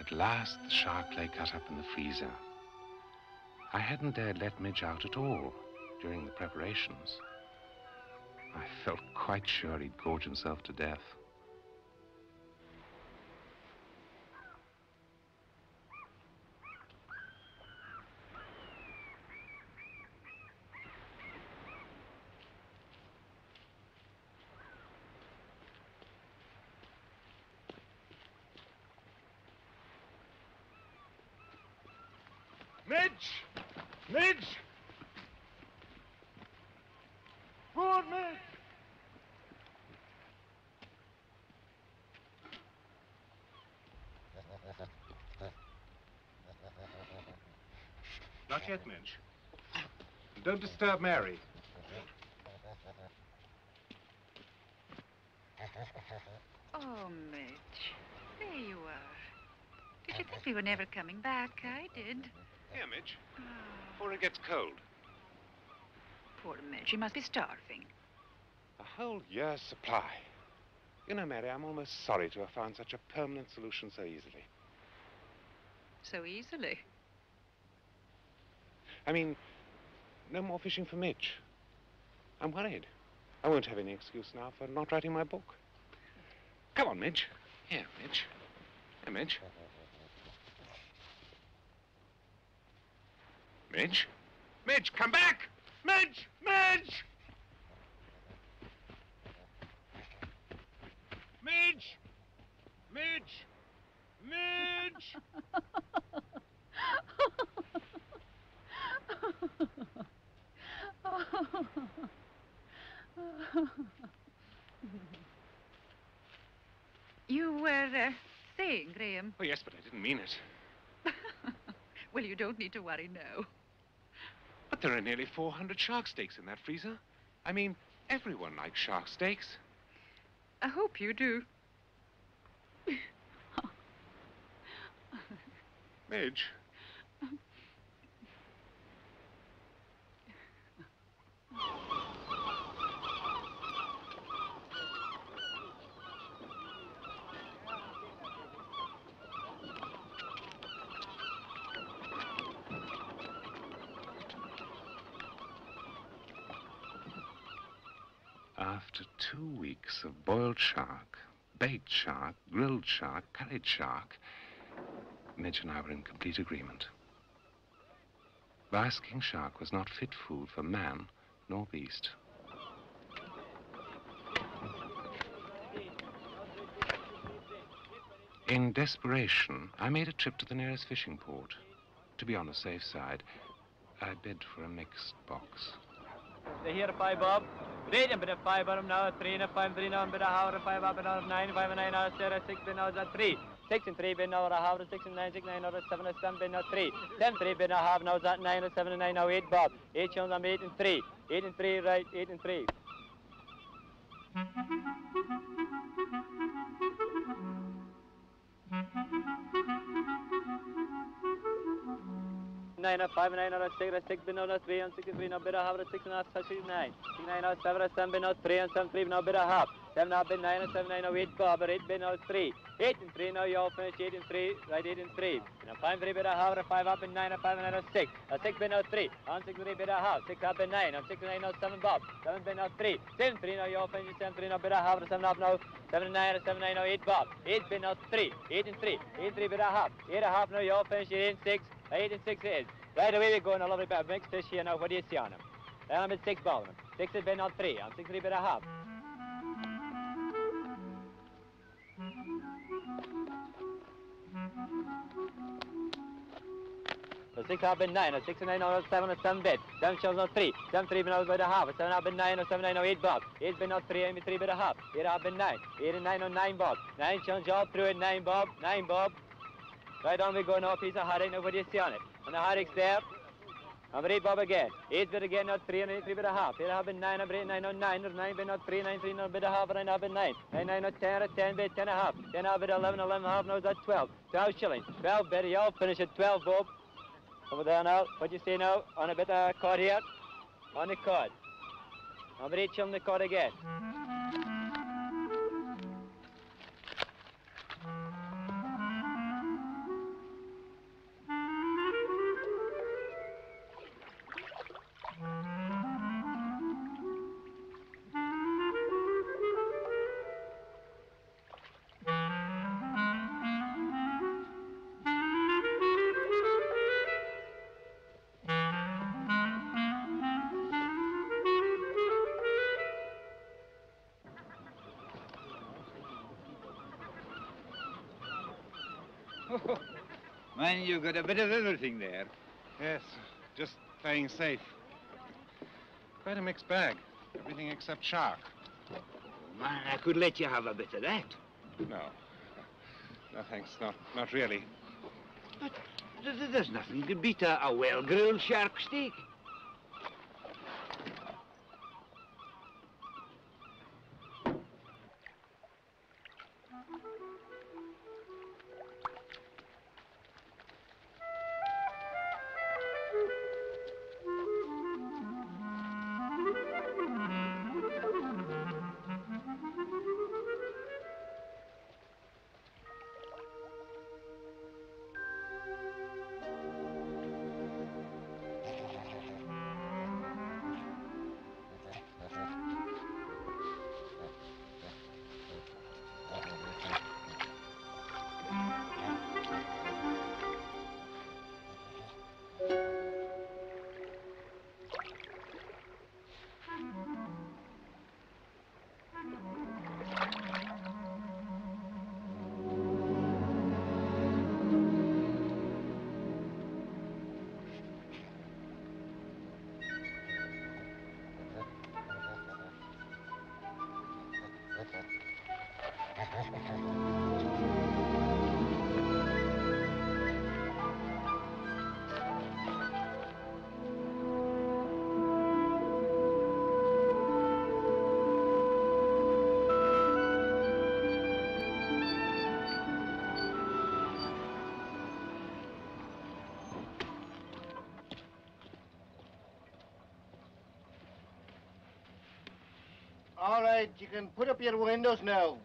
Speaker 2: At last, the shark lay cut up in the freezer. I hadn't dared let Midge out at all during the preparations. I felt quite sure he'd gorge himself to death.
Speaker 11: Midge! Midge! Poor Midge! Not yet, Midge. Don't disturb Mary.
Speaker 14: Oh, Mitch. There you are. Did you think we were never coming back? I did.
Speaker 2: Here, Midge. Before it gets cold.
Speaker 14: Poor Mitch. He must be starving.
Speaker 2: A whole year's supply. You know, Mary, I'm almost sorry to have found such a permanent solution so easily.
Speaker 14: So easily.
Speaker 2: I mean, no more fishing for Midge. I'm worried. I won't have any excuse now for not writing my book. Come on, Midge. Here, Midge. Here, Midge. Midge?
Speaker 11: Midge, come back! Midge! Midge! Midge! Midge! Midge!
Speaker 14: You were saying, Graham.
Speaker 2: Oh, yes, but I didn't mean it.
Speaker 14: Well, you don't need to worry now.
Speaker 2: But there are nearly 400 shark steaks in that freezer. I mean, everyone likes shark steaks.
Speaker 14: I hope you do.
Speaker 2: Midge. After 2 weeks of boiled shark, baked shark, grilled shark, curried shark, Midge and I were in complete agreement. Basking shark was not fit food for man nor beast. In desperation, I made a trip to the nearest fishing port. To be on the safe side, I bid for a mixed box.
Speaker 16: Stay here, 5 bob. Great, and bit of 5 bottom now, 3 and a 5, 3 now, and bit of hour, 5 up and out of 9, 5 and 9 out, 6 bin out of 3. 6 and 3 bin now, a half, 6 and 9, 6, 9 out of 7, 7 bin out 3. 7, 3 bin a half now, 9 and 7 and 9 now, 8 bob. 8 shows I'm 8 and 3. 8 and 3, right, 8 and 3. Nine up, 5 and 9 out, 6 bin out 3 and 6 and 3 now, bit of half, 6 and a half, 6 9. 6 9 out, 7 bin out 3 and 7 3 now, bit of half. 7 half bin 9 and 7 9 now, 8 bob, 8 bin out 3. 8 and 3 now, you all finish 8 and 3, right, 8 and 3. Now 5 3 bit of half, 5 up and 9 and 5 and 9 out 6. 6 bin out 3, on 6 3 bit of half, 6 up and 9, on 6 9 now 7 bob, 7 bin out 3. 7 3 now, you all finish 7 3 now, bit of half, 7 half now, 7 9 and 7 9 now, 8 bob. 8 bin out 3, 8 and 3, 8 3 bit of half, 8 and a half now, you all finish 8 and 6, 8 and 6 is. Right away we go in a lovely pair of mixed fish here now. What do you see on them? I'm at 6 ball on them. 6 has been on 3. I'm 6 3 bit a half. So 6 half been 9. 6 and 9 now 7 and 7 bit. 7 shows now 3. 7 3 been out by the half. 7 half been 9 or 7 9 now 8 bob. 8 been out 3 and 3 bit a half. 8 half been 9. 8 and 9 on 9 bob. 9 shows all through it 9 bob. 9 bob. Right on we go now, piece of haddock. Now what do you see on it? And the haddock's there. Number 8 bob again. 8 bit again, now 3 and 8 3 bit a half. 8 half been 9, number 8, 9 on 9, or 9 bit not 3, 9 3 no bit a half, 9 half been 9. 9 9 not 10, or 10 bit 10 a half. 10 half bit 11, 11 half, now that's 12. 12 shillings. 12 bit, y'all finish at 12 bob. Over there now, what do you say now? On a bit of cod here. On the cod. Number 8 shilling the cod again.
Speaker 10: Man, you've got a bit of everything there.
Speaker 11: Yes, just playing safe. Quite a mixed bag. Everything except shark.
Speaker 10: Man, I could let you have a bit of that.
Speaker 11: No. No, thanks. Not really.
Speaker 10: But there's nothing to beat a well-grilled shark steak.
Speaker 8: All right, you can put up your windows now.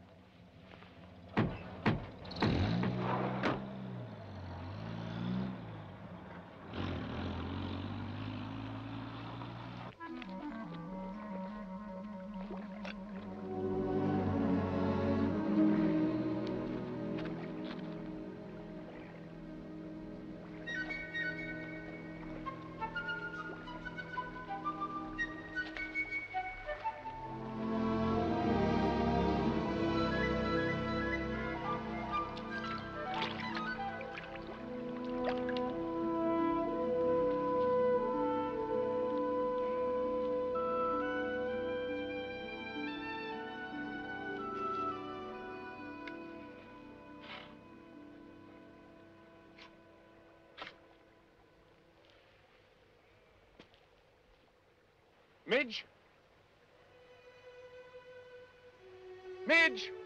Speaker 11: Midge? Midge!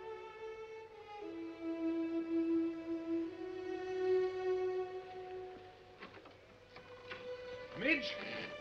Speaker 11: Midge?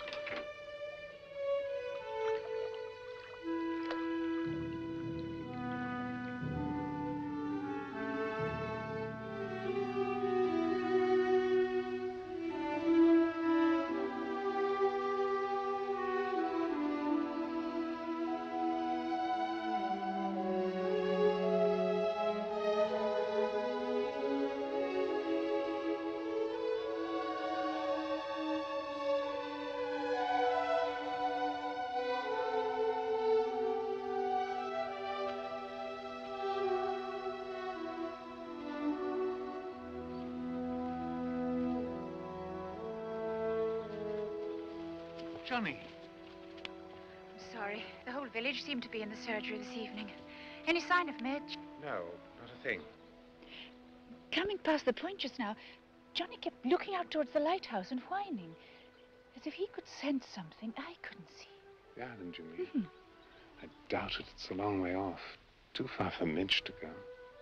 Speaker 11: Johnny.
Speaker 14: I'm sorry. The whole village seemed to be in the surgery this evening. Any sign of Midge?
Speaker 11: No, not a thing.
Speaker 14: Coming past the point just now, Johnny kept looking out towards the lighthouse and whining, as if he could sense something I couldn't see.
Speaker 6: The island, you mean? I doubt it. It's a long way off. Too far for Midge to go.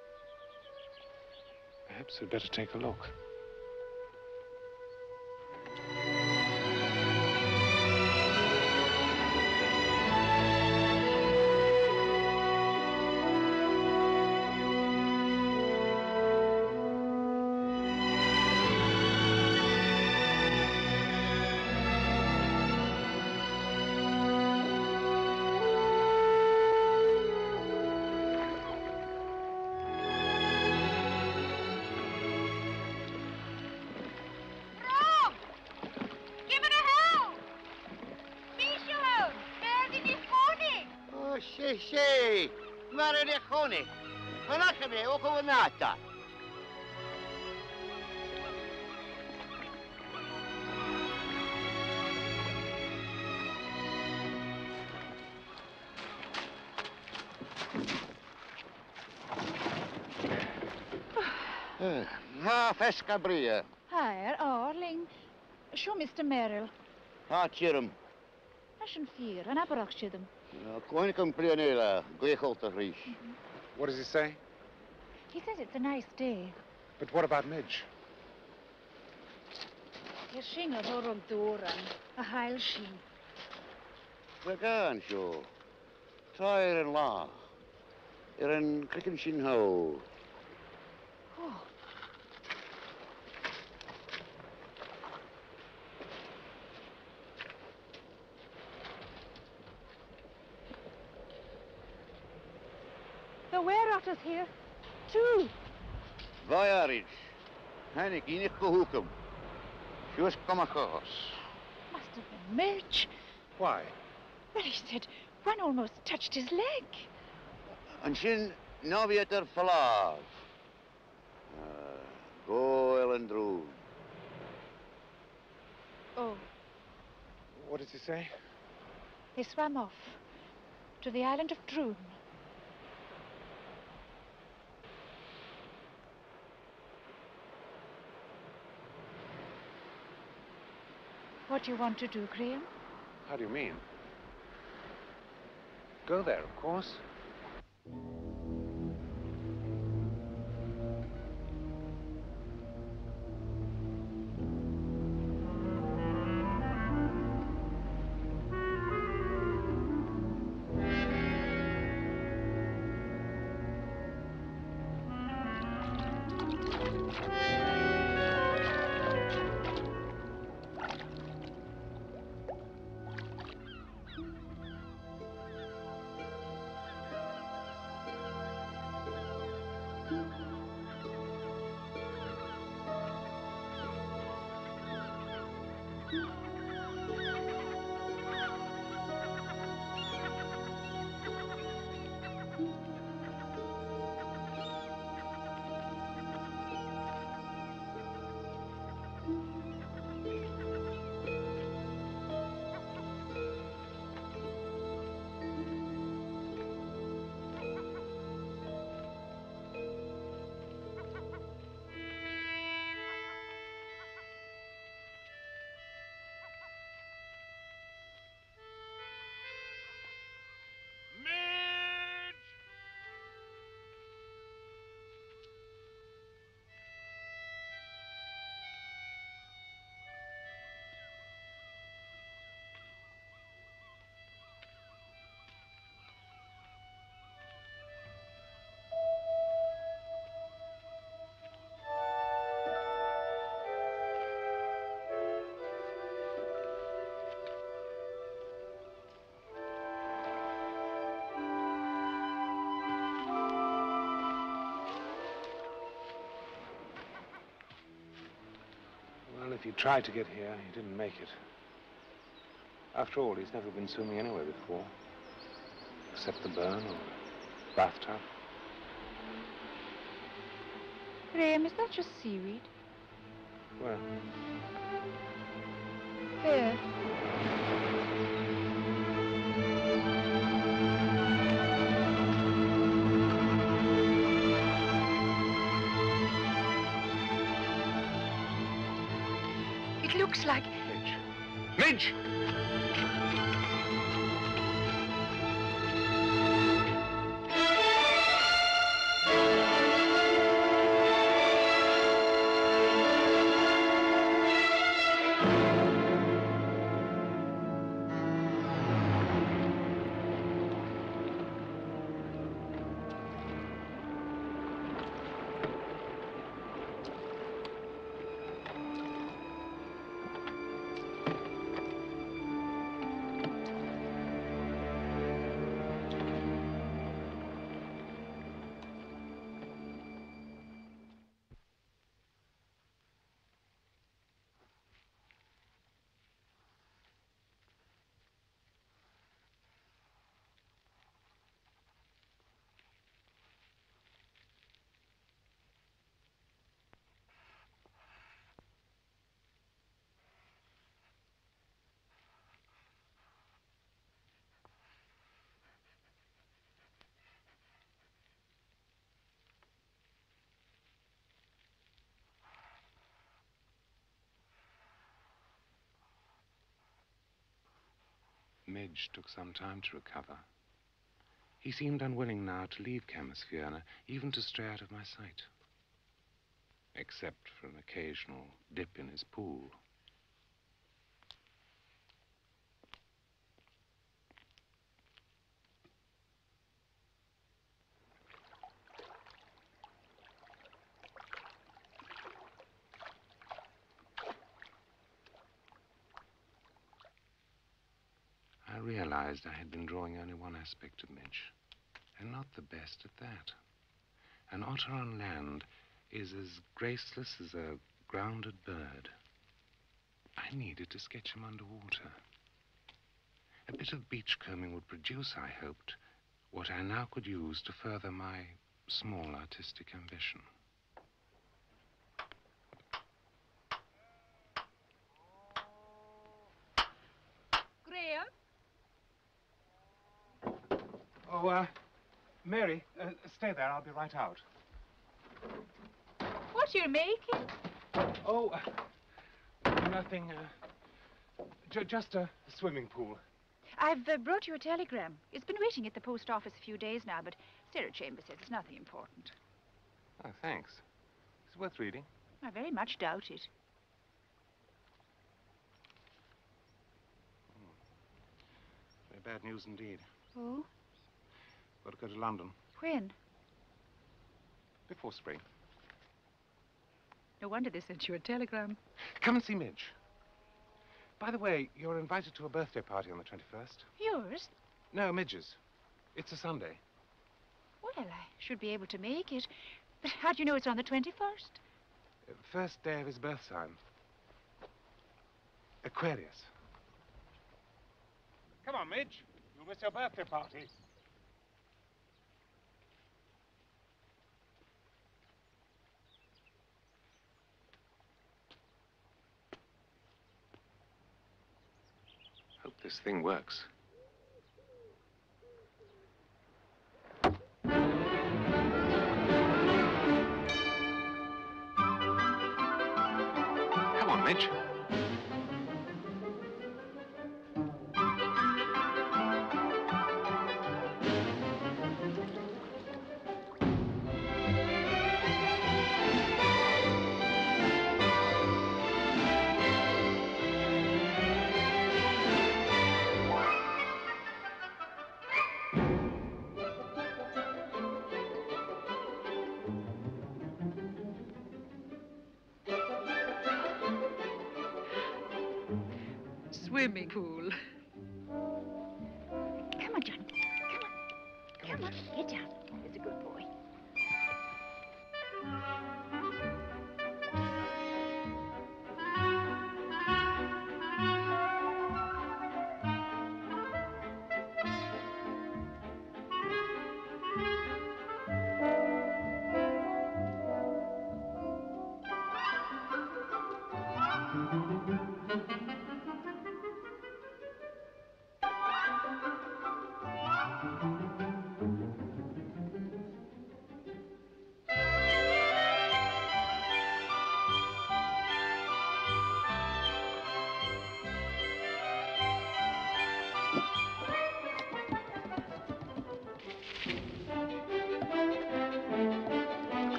Speaker 6: Perhaps we'd better take a look.
Speaker 8: Sì, Mare de Cone. Conoscimi, o come nata?
Speaker 17: Half Escabria.
Speaker 14: Här, Arling. Show Mr. Merrill.
Speaker 17: Chirum.
Speaker 14: Ashen fear, and Abarakshidum.
Speaker 17: Quoinicum Prianela, Guecholta Rish.
Speaker 11: What does he say?
Speaker 14: He says it's a nice day.
Speaker 11: But what about Midge?
Speaker 14: Yashinga Dorog Doran, a Heil Sheen.
Speaker 17: Wegan, show. Tire and law. In Cricken Shin Ho.
Speaker 14: Oh. The were-otters here. 2.
Speaker 17: Vaiarich. Hanik inik kohukum. Shus komachos.
Speaker 14: Must have been Midge.
Speaker 11: Why?
Speaker 14: Well, he said one almost touched his leg.
Speaker 17: And shin noviator falav. Go Ellen Drew.
Speaker 14: Oh,
Speaker 11: What does he say?
Speaker 14: they swam off to the island of Droon. What do you want to do, Graham?
Speaker 11: How do you mean? Go there, of course.
Speaker 6: Well, if he tried to get here, he didn't make it. After all, he's never been swimming anywhere before. Except the burn or the bathtub.
Speaker 14: Graham, is that just seaweed?
Speaker 6: Where?
Speaker 14: Here. It looks like...
Speaker 6: Midge!
Speaker 2: Midge took some time to recover. He seemed unwilling now to leave Camasfiana, even to stray out of my sight. Except for an occasional dip in his pool. I realized I had been drawing only one aspect of Midge, and not the best at that. An otter on land is as graceless as a grounded bird. I needed to sketch him underwater. A bit of beachcombing would produce, I hoped, what I now could use to further my small artistic ambition.
Speaker 14: Graham?
Speaker 11: Oh, Mary, stay there. I'll be right out.
Speaker 14: What you're making?
Speaker 11: Oh, nothing. Just a swimming pool.
Speaker 14: I've brought you a telegram. It's been waiting at the post office a few days now, but Sarah Chambers says it's nothing important.
Speaker 11: Oh, thanks. It's worth reading.
Speaker 14: I very much doubt it.
Speaker 11: Very bad news indeed.
Speaker 14: Oh?
Speaker 11: Got to go to London.
Speaker 14: When?
Speaker 11: Before spring.
Speaker 14: No wonder they sent you a telegram.
Speaker 11: Come and see Midge. By the way, you're invited to a birthday party on the 21st.
Speaker 14: Yours?
Speaker 11: No, Midge's. It's a Sunday.
Speaker 14: Well, I should be able to make it. But how do you know it's on the 21st?
Speaker 11: First day of his birth sign. Aquarius. Come on, Midge. You'll miss your birthday party.
Speaker 2: Hope this thing works. Come on, Midge.
Speaker 14: Swimming pool. Come on, John. Come on. Get down. It's a good boy.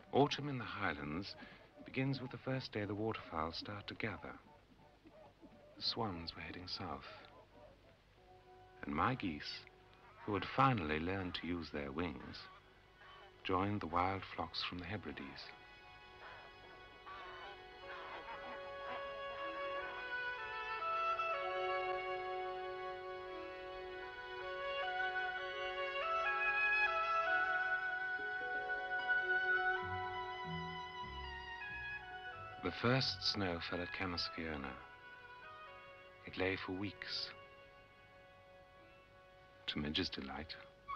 Speaker 2: Autumn in the Highlands begins with the first day the waterfowl start to gather. The swans were heading south. And my geese, who had finally learned to use their wings, joined the wild flocks from the Hebrides. The first snow fell at Camasfiona. It lay for weeks, to Midge's delight.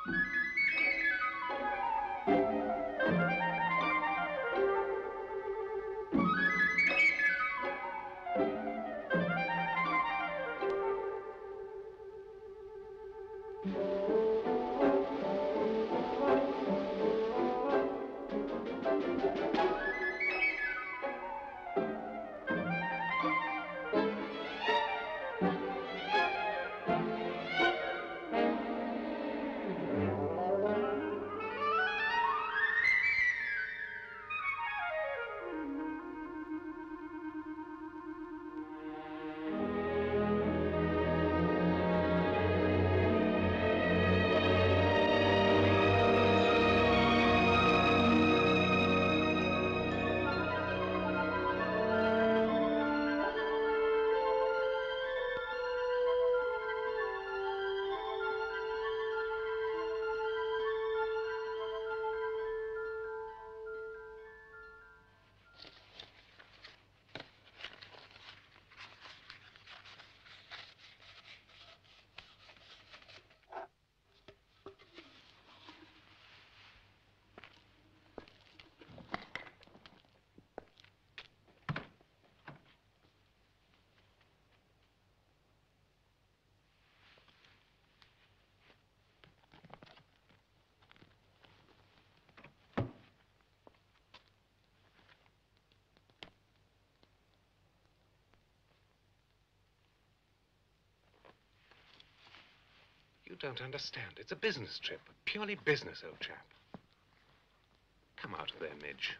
Speaker 2: You don't understand. It's a business trip. Purely business, old chap. Come out of there, Midge.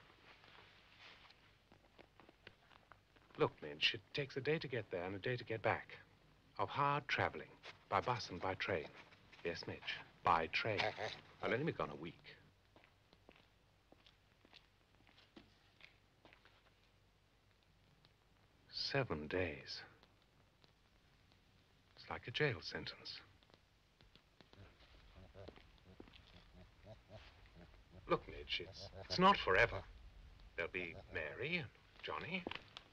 Speaker 2: Look, Midge, it takes a day to get there and a day to get back. Of hard traveling. By bus and by train. Yes, Midge. By train. I'll only be gone a week. "7 days. It's like a jail sentence. Look, Midge, it's not forever. There'll be Mary and Johnny.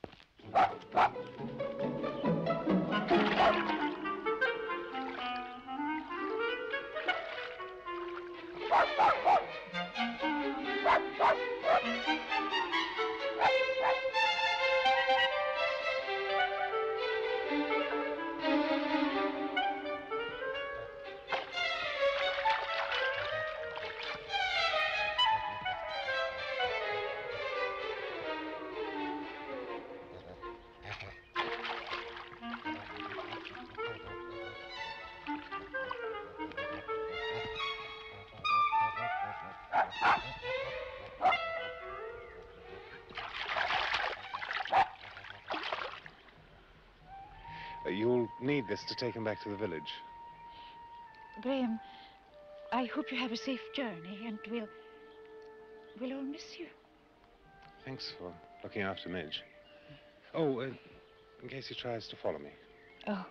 Speaker 2: You'll need this to take him back to the village.
Speaker 14: Graham, I hope you have a safe journey, and we'll all miss you.
Speaker 2: Thanks for looking after Midge. Oh, in case he tries to follow me.
Speaker 14: Oh.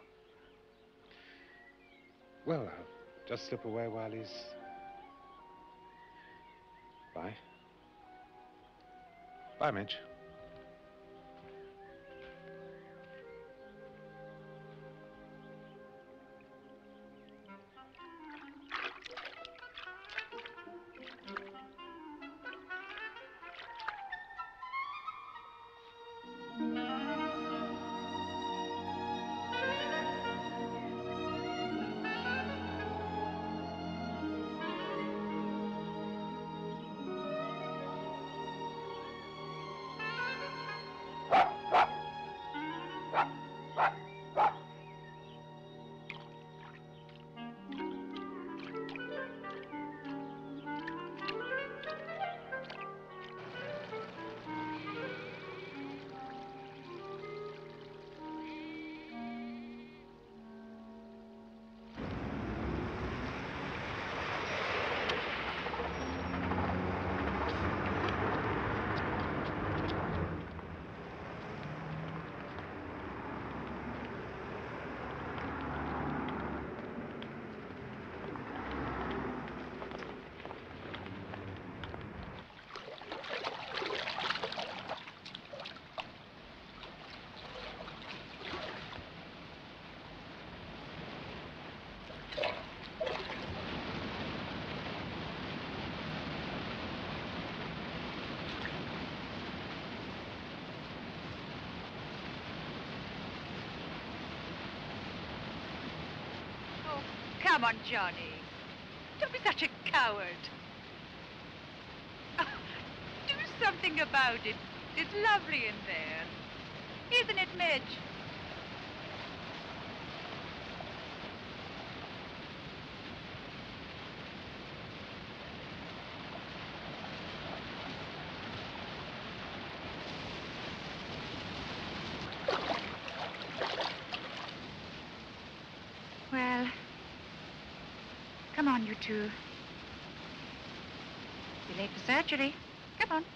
Speaker 2: Well, I'll just slip away while he's... Bye. Bye, Midge.
Speaker 14: Come on, Johnny. Don't be such a coward. Oh, do something about it. It's lovely in there. Isn't it, Midge? Well, come on, you two. Be late for surgery. Come on.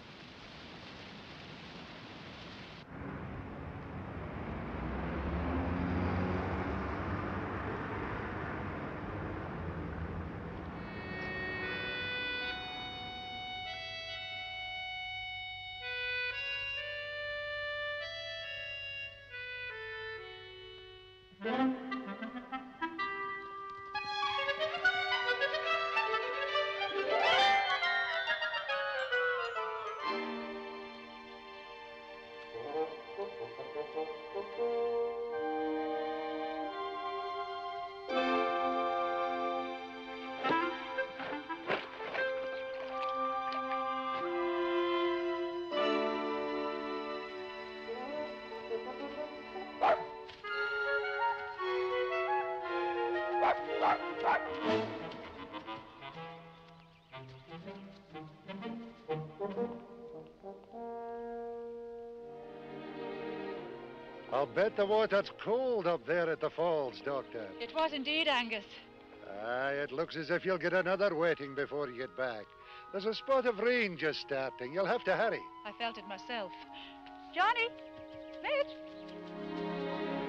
Speaker 18: I'll bet the water's cold up there at the falls, Doctor.
Speaker 14: It was indeed, Angus.
Speaker 18: Aye, it looks as if you'll get another wetting before you get back. There's a spot of rain just starting. You'll have to hurry.
Speaker 14: I felt it myself. Johnny! Midge!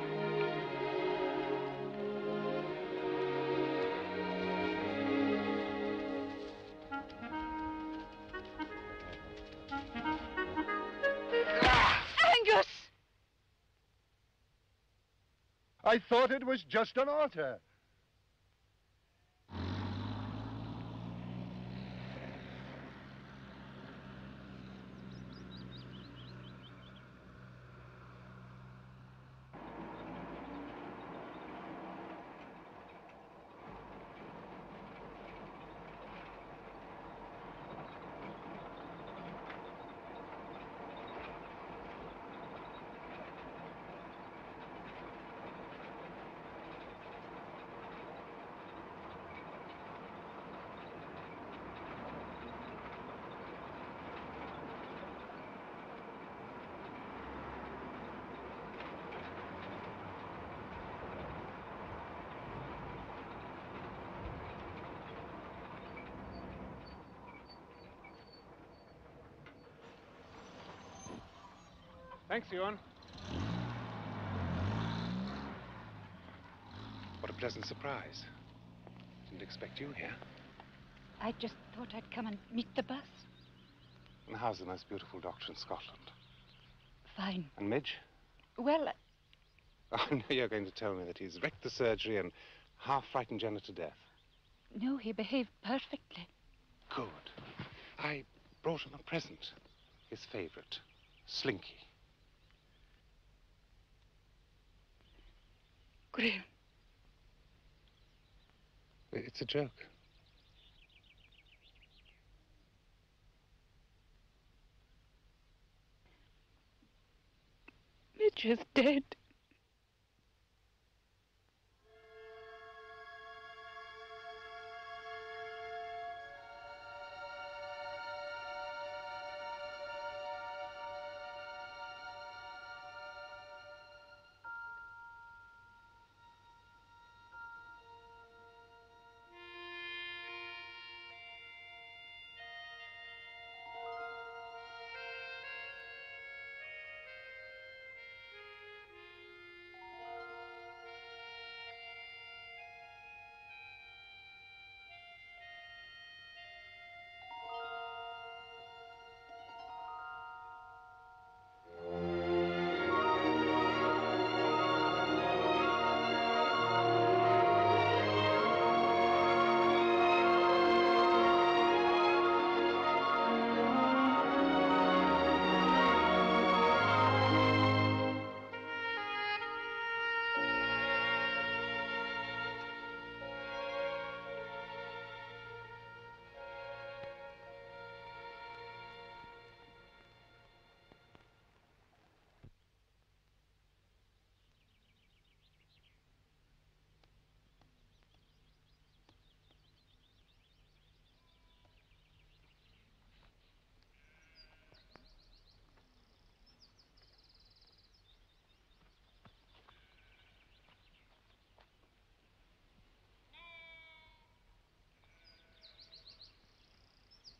Speaker 14: Angus!
Speaker 18: I thought it was just an otter.
Speaker 6: Thanks, Ewan. What a pleasant surprise. Didn't expect you here.
Speaker 14: I just thought I'd come and meet the bus.
Speaker 6: And how's the most beautiful doctor in Scotland?
Speaker 14: Fine.
Speaker 6: And Midge?
Speaker 14: Well,
Speaker 6: I know you're going to tell me that he's wrecked the surgery and half frightened Jenna to death.
Speaker 14: no, he behaved perfectly.
Speaker 6: Good. I brought him a present. His favorite, Slinky.
Speaker 14: Graham.
Speaker 6: It's a joke.
Speaker 14: Midge is dead.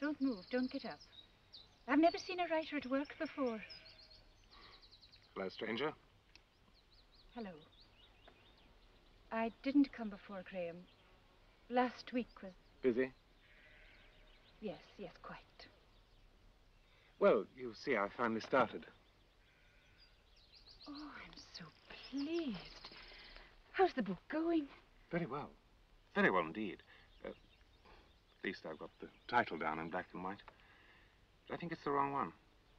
Speaker 14: Don't move. Don't get up. I've never seen a writer at work before.
Speaker 6: Hello, stranger.
Speaker 14: Hello. I didn't come before, Graham. Last week was...
Speaker 6: Busy?
Speaker 14: Yes, quite.
Speaker 6: Well, you see, I finally started.
Speaker 14: Oh, I'm so pleased. How's the book going?
Speaker 6: Very well. Very well indeed. At least I've got the title down in black and white. But I think it's the wrong one.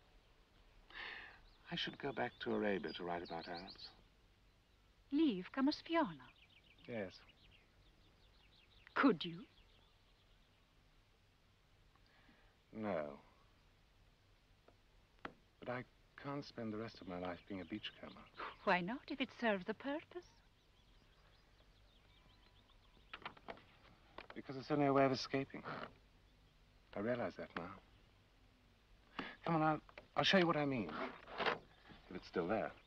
Speaker 6: I should go back to Arabia to write about Arabs.
Speaker 14: Leave Camuspiana?
Speaker 6: Yes.
Speaker 14: Could you?
Speaker 6: No. But I can't spend the rest of my life being a beachcomber.
Speaker 14: Why not, if it serves the purpose?
Speaker 6: Because it's only a way of escaping. I realize that now. Come on, I'll show you what I mean. If it's still there.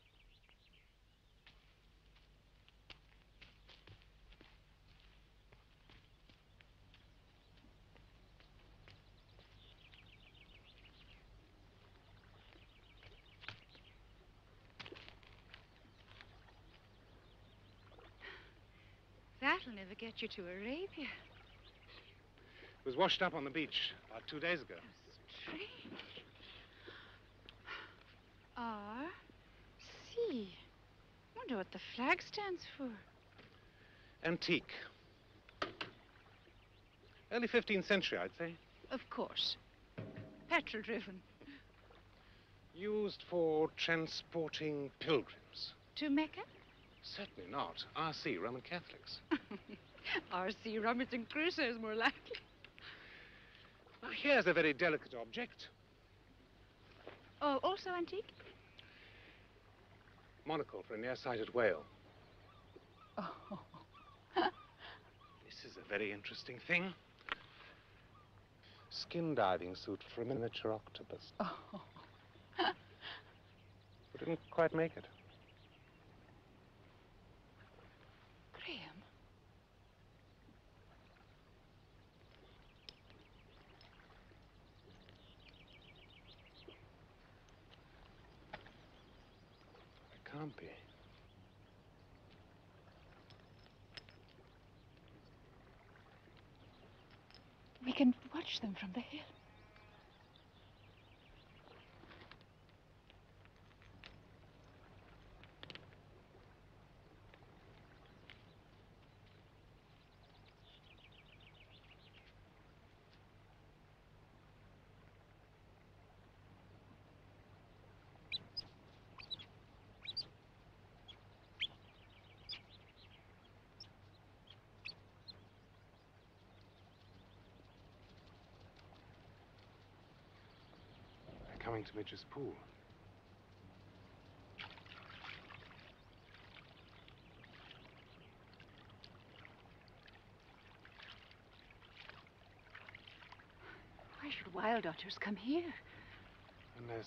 Speaker 14: That'll never get you to Arabia.
Speaker 6: It was washed up on the beach about 2 days ago.
Speaker 14: Strange. R.C. Wonder what the flag stands for.
Speaker 6: Antique. Early 15th century, I'd say.
Speaker 14: Of course. Petrol-driven.
Speaker 6: Used for transporting pilgrims.
Speaker 14: To Mecca?
Speaker 6: Certainly not. R.C., Roman Catholics.
Speaker 14: R.C. Robinson Crusoe is more likely.
Speaker 6: Now, here's a very delicate object.
Speaker 14: Oh, also antique?
Speaker 6: Monocle for a nearsighted whale.
Speaker 14: Oh.
Speaker 6: This is a very interesting thing. Skin diving suit for a miniature octopus.
Speaker 14: Oh.
Speaker 6: We didn't quite make it.
Speaker 14: Graham?
Speaker 6: It can't be.
Speaker 14: We can watch them from the hill.
Speaker 6: Coming to Midge's pool.
Speaker 14: Why should wild otters come here?
Speaker 6: Unless...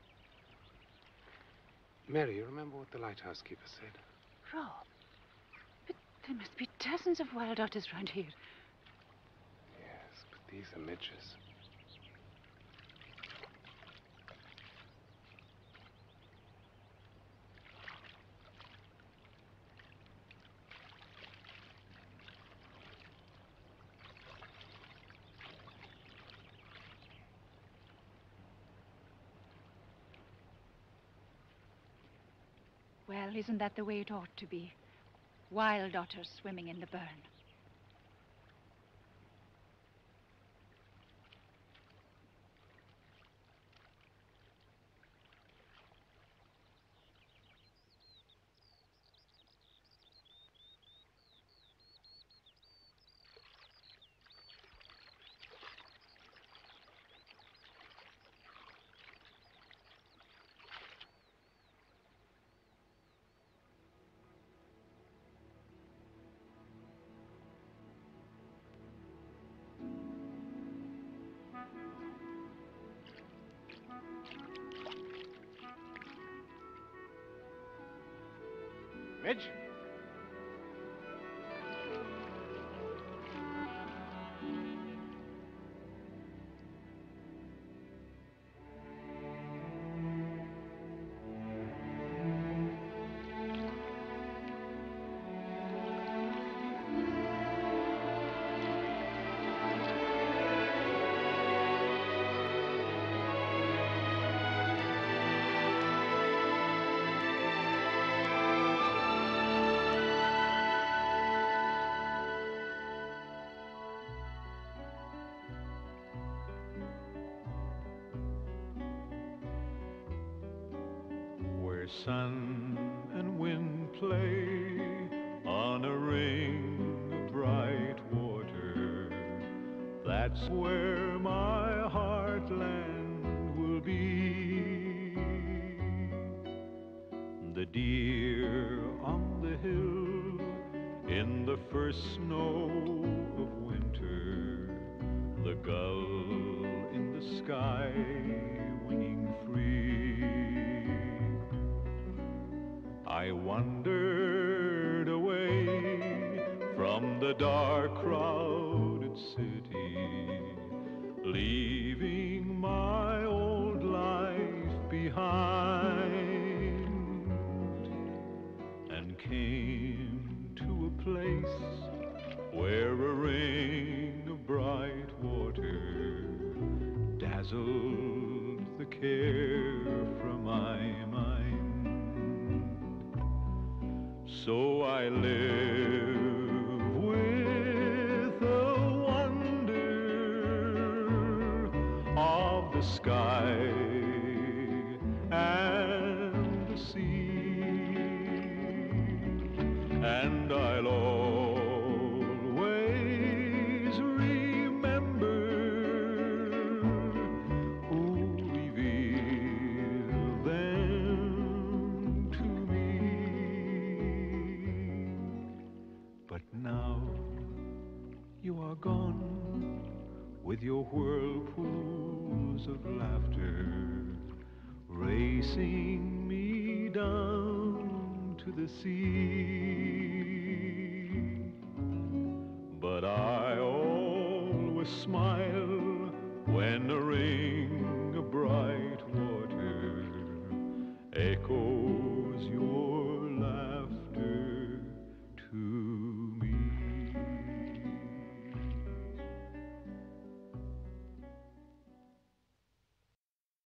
Speaker 6: Mary, you remember what the lighthouse keeper said?
Speaker 14: Rob, but there must be dozens of wild otters round here.
Speaker 6: Yes, but these are midges.
Speaker 14: Well, isn't that the way it ought to be? Wild otters swimming in the burn.
Speaker 6: Midge?
Speaker 19: sun and wind play on a ring of bright water. That's where my heartland will be. The deer on the hill in the first snow of winter, the gull in the sky winging free. I wandered away from the dark, crowded city, leaving my old life behind, and came to a place where a ring of bright water dazzled the care from my mind. So I live with the wonder of the sky and the sea, and I'll always remember who revealed them to me. But now you are gone with your whirlpools of laughter, racing me down to the sea.